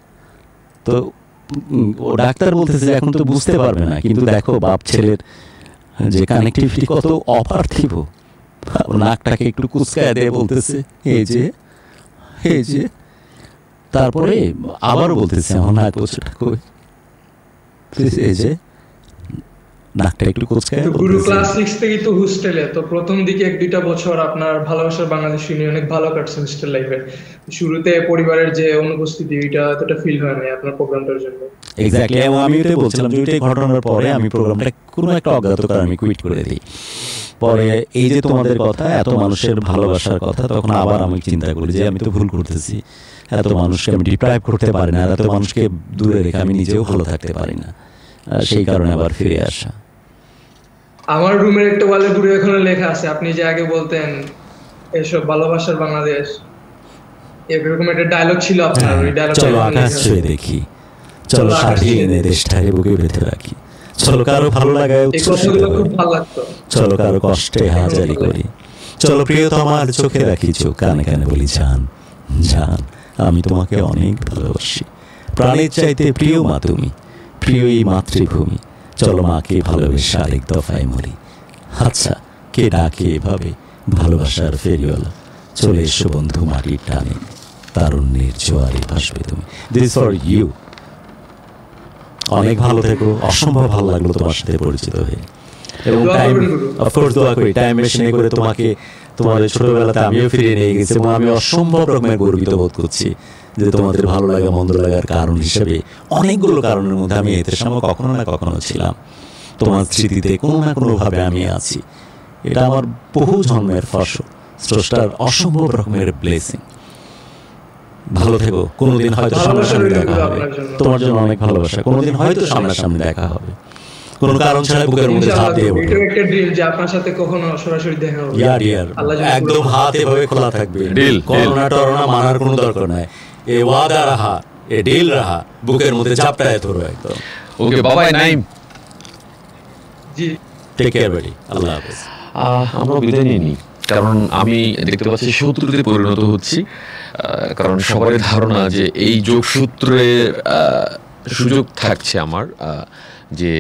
Speaker 2: তো ও ডাক্তার বলতেছে এখন তো বুঝতে পারবে না, কিন্তু দেখো বাপ ছেলের যে কানেক্টিভিটি কত অপার্থিব। নাকটাকে একটু কুচকায় দিয়ে বলতেছে এই যে এই যে, তারপরে আবারও বলতেছে আমার নাক বোঝাটা কই, এই যে নাকটা একটু কুচকায়
Speaker 6: গুরু
Speaker 2: বলতেছে।
Speaker 6: ক্লাস সিক্স থেকেই তো হোস্টেলে, তো প্রথম দিকে এক দুইটা বছর আপনার ভালোবাসার বাংলাদেশ নিয়ে অনেক ভালো কাটছে হোস্টেল লাইফে। শুরুতে পরিবারের যে অনুপস্থিতি, ওইটা এতটা ফিল হয় না আপনার প্রোগ্রামটার জন্য।
Speaker 2: এক্স্যাক্টলি, এবং আমি এটাই বলছিলাম যে ওইটাই ঘটনার পরে আমি প্রোগ্রামটা কোনো একটা অজ্ঞাত কারণে আমি কুইট করে দিই। পরে এই যে তোমাদের কথা, এত মানুষের ভালোবাসার কথা, তখন আবার আমি চিন্তা করি যে আমি তো ভুল করতেছি, এত মানুষকে আমি ডিপ্রাইভ করতে পারি না, আর এত মানুষকে দূরে রেখে আমি নিজেও ভালো থাকতে পারি না, সেই কারণে আবার ফিরে আসা।
Speaker 6: আমার রুমের একটা ওয়ালে ঘুরে এখনো লেখা আছে, আপনি যে আগে বলতেন এসব ভালোবাসার বাংলাদেশ, এরকম একটা ডায়লগ ছিল আপনার, ওই ডায়লগ।
Speaker 2: চলো আকাশ ছুঁয়ে দেখি, চলো সাথী এনে দেশটাকে বুকে বেঁধে রাখি, চলো কারো ভালো লাগায়
Speaker 6: এই কথাগুলো খুব ভালো লাগতো।
Speaker 2: চলো কারো কষ্টে হাজারি করি, চলো প্রিয়তম আমার চোখে রাখি চোখ, কানে কানে বলি জান জান আমি তোমাকে অনেক ভালোবাসি, প্রাণের চাইতে প্রিয় মা তুমি, প্রিয় এই মাতৃভূমি, চলো মাকে ভালোবেসে আরেক দফায় মরি। আচ্ছা কে ডাকে এভাবে ভালোবাসার ফেরিওয়ালা, চলে এসো বন্ধু মাটির টানে, তারুণ্যের জোয়ারে ভাসবে তুমি। This for you. অনেক ভালো থেকো, অসম্ভব ভালো লাগলো তোমার সাথে পরিচিত হয়ে। এবং
Speaker 6: দোয়া
Speaker 2: টাইম
Speaker 6: করবেন গুরু।
Speaker 2: অফকোর্স দোয়া করি, টাইম মেশিনে করে তোমাকে তোমার ছোটবেলাতে আমিও ফিরিয়ে নিয়ে গেছি এবং আমি অসম্ভব রকমের গর্বিত বোধ করছি যে তোমাদের ভালো লাগা মন্দ লাগার কারণ হিসেবে অনেকগুলো কারণের মধ্যে আমি এদের সঙ্গে কখনো না কখনো ছিলাম। তোমার স্মৃতিতে কোনো না কোনোভাবে আমি আছি। এটা আমার বহু জন্মের ফসল, স্রষ্টার অসম্ভব রকমের ব্লেসিং। ভালো থেকো, কোনোদিন হয়তো সামনাসামনি দেখা হবে। তোমার জন্য অনেক ভালোবাসা, কোনোদিন হয়তো সামনাসামনি দেখা হবে, কোনো কারণ ছাড়া বুকের মধ্যে ঝাঁপ দিয়ে ওঠো।
Speaker 6: এটাও একটা ড্রিল যে আপনার সাথে কখনো সরাসরি দেখা হবে।
Speaker 2: ইয়ার ইয়ার
Speaker 6: আল্লাহ যেন
Speaker 2: একদম হাত এভাবে খোলা থাকবে।
Speaker 4: Deal,
Speaker 2: করোনা টরোনা মানার কোনো দরকার নাই। এ ওয়াদা রাহা, এ ডিল রাহা, বুকের মধ্যে ঝাপটায় ধরো একদম।
Speaker 4: ওকে বাবাই নাইম,
Speaker 6: জি
Speaker 2: টেক কেয়ার বাড়ি, আল্লাহ হাফেজ।
Speaker 4: আহ, আমরা বিদায় নিয়ে নিই, কারণ আমি দেখতে পাচ্ছি শত্রুতে পরিণত হচ্ছি। আহ, কারণ সবারই ধারণা যে এই যোগসূত্রের আহ, সুযোগ থাকছে আমার, আহ, যে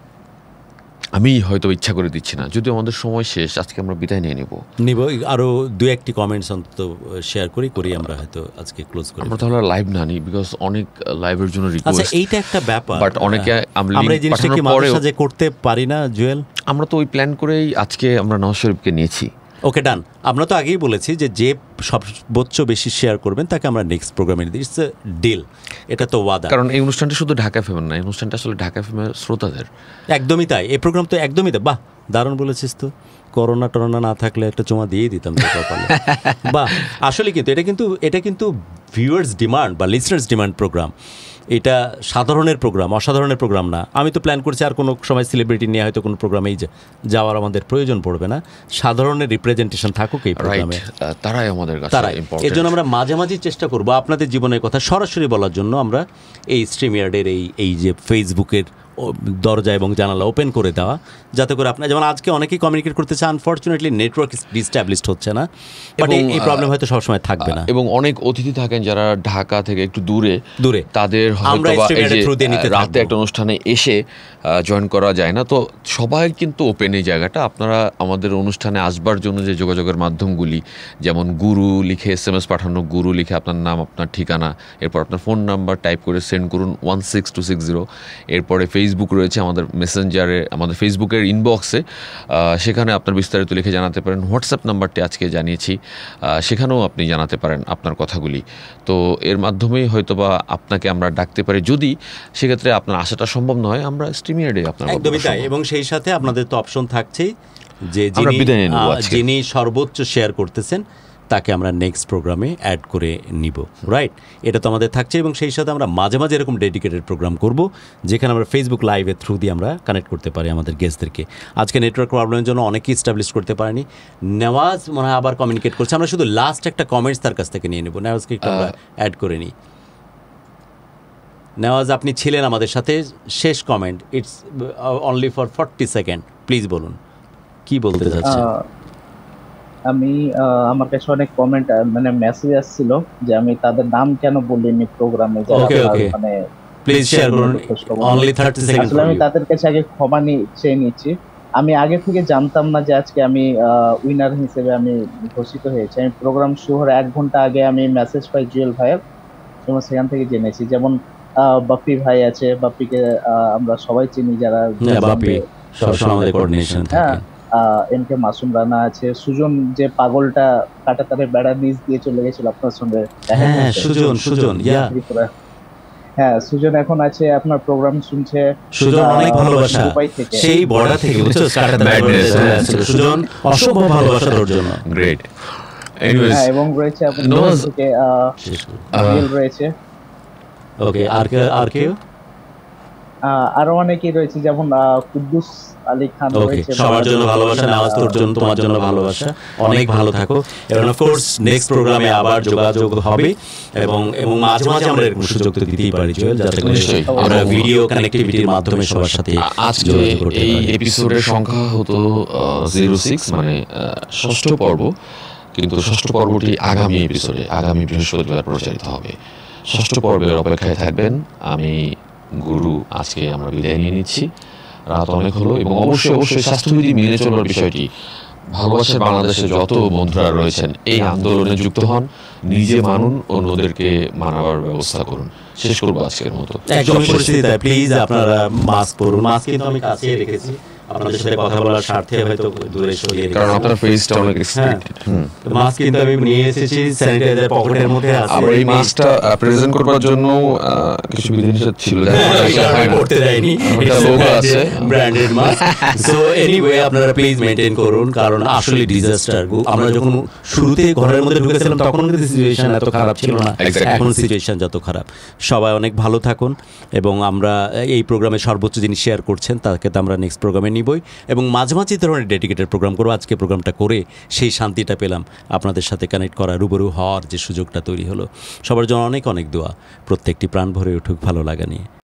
Speaker 4: আমি হয়তো ইচ্ছা করে দিচ্ছি না, যদিও আমাদের সময় শেষ, আজকে আমরা বিদায় নিয়ে নেব।
Speaker 2: নিব আরো দু একটি কমেন্টস অন্তত শেয়ার করি করি আমরা হয়তো আজকে ক্লোজ করি।
Speaker 4: আমরা তাহলে লাইভ না নিই, বিকজ অনেক লাইভের জন্য
Speaker 2: আচ্ছা,
Speaker 4: রিকোয়েস্ট।
Speaker 2: এইটা একটা ব্যাপার,
Speaker 4: বাট অনেকে আমরা
Speaker 2: আমরা এই
Speaker 4: link
Speaker 2: জিনিসটা কি
Speaker 4: পাঠানোর পরেও
Speaker 2: মাদ্রাসা যে করতে পারি না জুয়েল?
Speaker 4: আমরা তো ওই প্ল্যান করেই আজকে আমরা নওয়াজ শরীফকে নিয়েছি।
Speaker 2: ওকে ডান। আমরা তো আগেই বলেছি যে যে সর্বোচ্চ বেশি শেয়ার করবেন তাকে আমরা নেক্সট প্রোগ্রামে দিই, ইটস এ ডিল, এটা তো ওয়াদা।
Speaker 4: কারণ এই অনুষ্ঠানটা শুধু ঢাকা এফএম না, এই অনুষ্ঠানটা আসলে ঢাকা এফএম এর শ্রোতাদের।
Speaker 2: একদমই তাই, এই প্রোগ্রাম তো একদমই তাই। বাহ, দারুণ বলেছিস তো। করোনা টরোনা না থাকলে একটা চুমা দিয়ে দিতাম তো কপালে। বাহ, আসলে কিন্তু এটা কিন্তু এটা কিন্তু ভিউয়ার্স ডিমান্ড বা লিসনার্স ডিমান্ড প্রোগ্রাম। এটা সাধারণের প্রোগ্রাম, অসাধারণের প্রোগ্রাম না। আমি তো প্ল্যান করছি আর কোনো সময় সেলিব্রিটি নিয়ে হয়তো কোনো প্রোগ্রামেই যাওয়ার আমাদের প্রয়োজন পড়বে না, সাধারণের রিপ্রেজেন্টেশন থাকুক এই প্রোগ্রামে।
Speaker 4: তারাই আমাদের কাছে
Speaker 2: তারাই। এর জন্য আমরা মাঝে মাঝে চেষ্টা করবো আপনাদের জীবনের কথা সরাসরি বলার জন্য। আমরা এই স্ট্রিমইয়ার্ডের এই এই যে ফেসবুকের দরজা এবং জানালা ওপেন করে দেওয়া, যাতে করে আপনার, যেমন আজকে অনেকেই কমিউনিকেট করতে চান, আনফর্চুনেটলি নেটওয়ার্ক ডিস্টাবলিশড হচ্ছে না, বাট এই প্রবলেম হয়তো সবসময় থাকবে না।
Speaker 4: এবং অনেক অতিথি থাকেন যারা ঢাকা থেকে একটু দূরে দূরে তাদের
Speaker 2: আমরা
Speaker 4: রাতে একটা অনুষ্ঠানে এসে জয়েন করা যায় না, তো সবাই কিন্তু ওপেন এই জায়গাটা। আপনারা আমাদের অনুষ্ঠানে আসবার জন্য যে যোগাযোগের মাধ্যমগুলি, যেমন গুরু লিখে এস এম এস পাঠানো, গুরু লিখে আপনার নাম, আপনার ঠিকানা, এরপর আপনার ফোন নাম্বার টাইপ করে সেন্ড করুন one six two six zero. এরপরে ফেসবুক রয়েছে, আমাদের মেসেঞ্জারে, আমাদের ফেসবুকের ইনবক্সে, সেখানে আপনার বিস্তারিত লিখে জানাতে পারেন। হোয়াটসঅ্যাপ নাম্বারটি আজকে জানিয়েছি, সেখানেও আপনি জানাতে পারেন আপনার কথাগুলি। তো এর মাধ্যমেই হয়তোবা আপনাকে আমরা ডাকতে পারি, যদি সেক্ষেত্রে আপনার আসাটা সম্ভব নয়, আমরা স্ট্রিমিয়ার্ডে আপনার
Speaker 2: একদমই তাই। এবং সেই সাথে আপনাদের তো অপশন থাকছেই যে যিনি সর্বোচ্চ শেয়ার করতেছেন তাকে আমরা নেক্সট প্রোগ্রামে অ্যাড করে নিব, রাইট? এটা তো আমাদের থাকছে। এবং সেই সাথে আমরা মাঝে মাঝে এরকম ডেডিকেটেড প্রোগ্রাম করব, যেখানে আমরা ফেসবুক লাইভের থ্রু দিয়ে আমরা কানেক্ট করতে পারি আমাদের গেস্টদেরকে। আজকে নেটওয়ার্ক প্রবলেমের জন্য অনেকেই এস্টাবলিশ করতে পারেনি। নেওয়াজ মনে হয় আবার কমিউনিকেট করছে, আমরা শুধু লাস্ট একটা কমেন্টস তার কাছ থেকে নিয়ে নেব। নেওয়াজকে একটু আমরা অ্যাড করে নিই। নেওয়াজ, আপনি ছিলেন আমাদের সাথে, শেষ comment, it's only for forty second, please বলুন কি বলতে চাচ্ছেন।
Speaker 3: আমি আমার কাছে অনেক কমেন্ট মানে মেসেজ আসছিল যে আমি তাদের নাম কেন বলিনি প্রোগ্রামে, মানে
Speaker 2: প্লিজ শেয়ার করুন, অনলি থার্টি সেকেন্ড।
Speaker 3: আসলে আমি তাদের কাছে আগে ক্ষমা চেয়ে নিচ্ছি। আমি আগে থেকে জানতাম না যে আজকে আমি উইনার হিসেবে আমি ঘোষিত হয়েছি। আমি প্রোগ্রাম শুরু হওয়ার এক ঘন্টা আগে আমি মেসেজ পাই জুয়েল ভাইয়ের, এবং সেখান থেকে জেনেছি। যেমন বাপ্পি ভাই আছে, বাপ্পিকে আমরা সবাই চিনি যারা, হ্যাঁ, এম কে মাসুম রানা আছে, সুজন যে পাগলটা কাটাতারে বেড়া নিচ দিয়ে চলে গেছিল আপনার সঙ্গে,
Speaker 2: হ্যাঁ সুজন, সুজন,
Speaker 3: হ্যাঁ সুজন এখন আছে, আপনার প্রোগ্রাম শুনছে।
Speaker 2: সুজন অনেক ভালোবাসা সেই বর্ডার থেকে, বুঝছো, সুজন অসম্ভব ভালোবাসা তোর জন্য।
Speaker 4: গ্রেট।
Speaker 3: হ্যাঁ, এবং রয়েছে আপনার থেকে আহ রয়েছে।
Speaker 2: ওকে, আর কে আর কেউ
Speaker 3: আরো অনেকেই রয়েছে, যেমন কুদ্দুস আলী খান রয়েছে।
Speaker 2: সবার জন্য ভালোবাসা, নামাজ তোর জন্য, তোমার জন্য ভালোবাসা, অনেক ভালো থাকো। এবং অফ কোর্স নেক্সট প্রোগ্রামে আবার যোগাযোগ হবে, এবং এবং মাঝে মাঝে আমরা এরকম সুযোগ তো দিতেই পারি জুয়েল, যাতে করে আমরা ভিডিও কানেক্টিভিটির মাধ্যমে সবার সাথে।
Speaker 4: আজকে এই এপিসোডের সংখ্যা হতো জিরো সিক্স, মানে ষষ্ঠ পর্ব, কিন্তু ষষ্ঠ পর্বটি আগামী এপিসোডে আগামী বৃহস্পতিবার প্রচারিত হবে। ষষ্ঠ পর্বের অপেক্ষায় থাকবেন। আমি গুরু আজকে আমরা বিদায় নিয়ে নিচ্ছি, রাত অনেক হলো, এবং অবশ্যই অবশ্যই স্বাস্থ্যবিধি মেনে চলার বিষয়টি ভালোবাসার বাংলাদেশে যত বন্ধুরা রয়েছেন এই আন্দোলনে যুক্ত হন, নিজে মানুন, অন্যদেরকে মানাবার ব্যবস্থা করুন। শেষ করবো আজকের মতো।
Speaker 2: একদমই পরিস্থিতি প্লিজ আপনারা মাস্ক পরুন। মাস্ক কিন্তু আমি কাছে রেখেছি, আপনাদের সাথে কথা বলার স্বার্থে হয়তো দূরে সরিয়ে রেখেছি,
Speaker 4: কারণ আপনার ফেসটা অনেক এক্সপেক্টেড।
Speaker 2: মাস্ক কিন্তু আমি নিয়ে এসেছি, স্যানিটাইজার পকেটের মধ্যে আছে।
Speaker 4: আবার এই মাস্কটা প্রেজেন্ট করবার জন্য কিছু বিধিনিষেধ ছিল,
Speaker 2: আমি করতে যাইনি,
Speaker 4: এটা লোগো আছে
Speaker 2: ব্র্যান্ডেড মাস্ক। সো এনিওয়ে আপনারা প্লিজ মেইনটেইন করুন, কারণ আসলে ডিজাস্টার। আমরা যখন শুরুতে ঘরের মধ্যে ঢুকেছিলাম তখন কিন্তু সিচুয়েশন এত খারাপ ছিল না, এখন সিচুয়েশন যত খারাপ। সবাই অনেক ভালো থাকুন, এবং আমরা এই প্রোগ্রামে সর্বোচ্চ জিনিস শেয়ার করছেন তাকে তো আমরা নেক্সট প্রোগ্রামে নিবই, এবং মাঝে মাঝে ধরনের ডেডিকেটেড প্রোগ্রাম করবো। আজকে প্রোগ্রামটা করে সেই শান্তিটা পেলাম, আপনাদের সাথে কানেক্ট করা, রুবরু হওয়ার যে সুযোগটা তৈরি হলো। সবার জন্য অনেক অনেক দোয়া, প্রত্যেকটি প্রাণ ভরে উঠুক ভালো লাগা নিয়ে।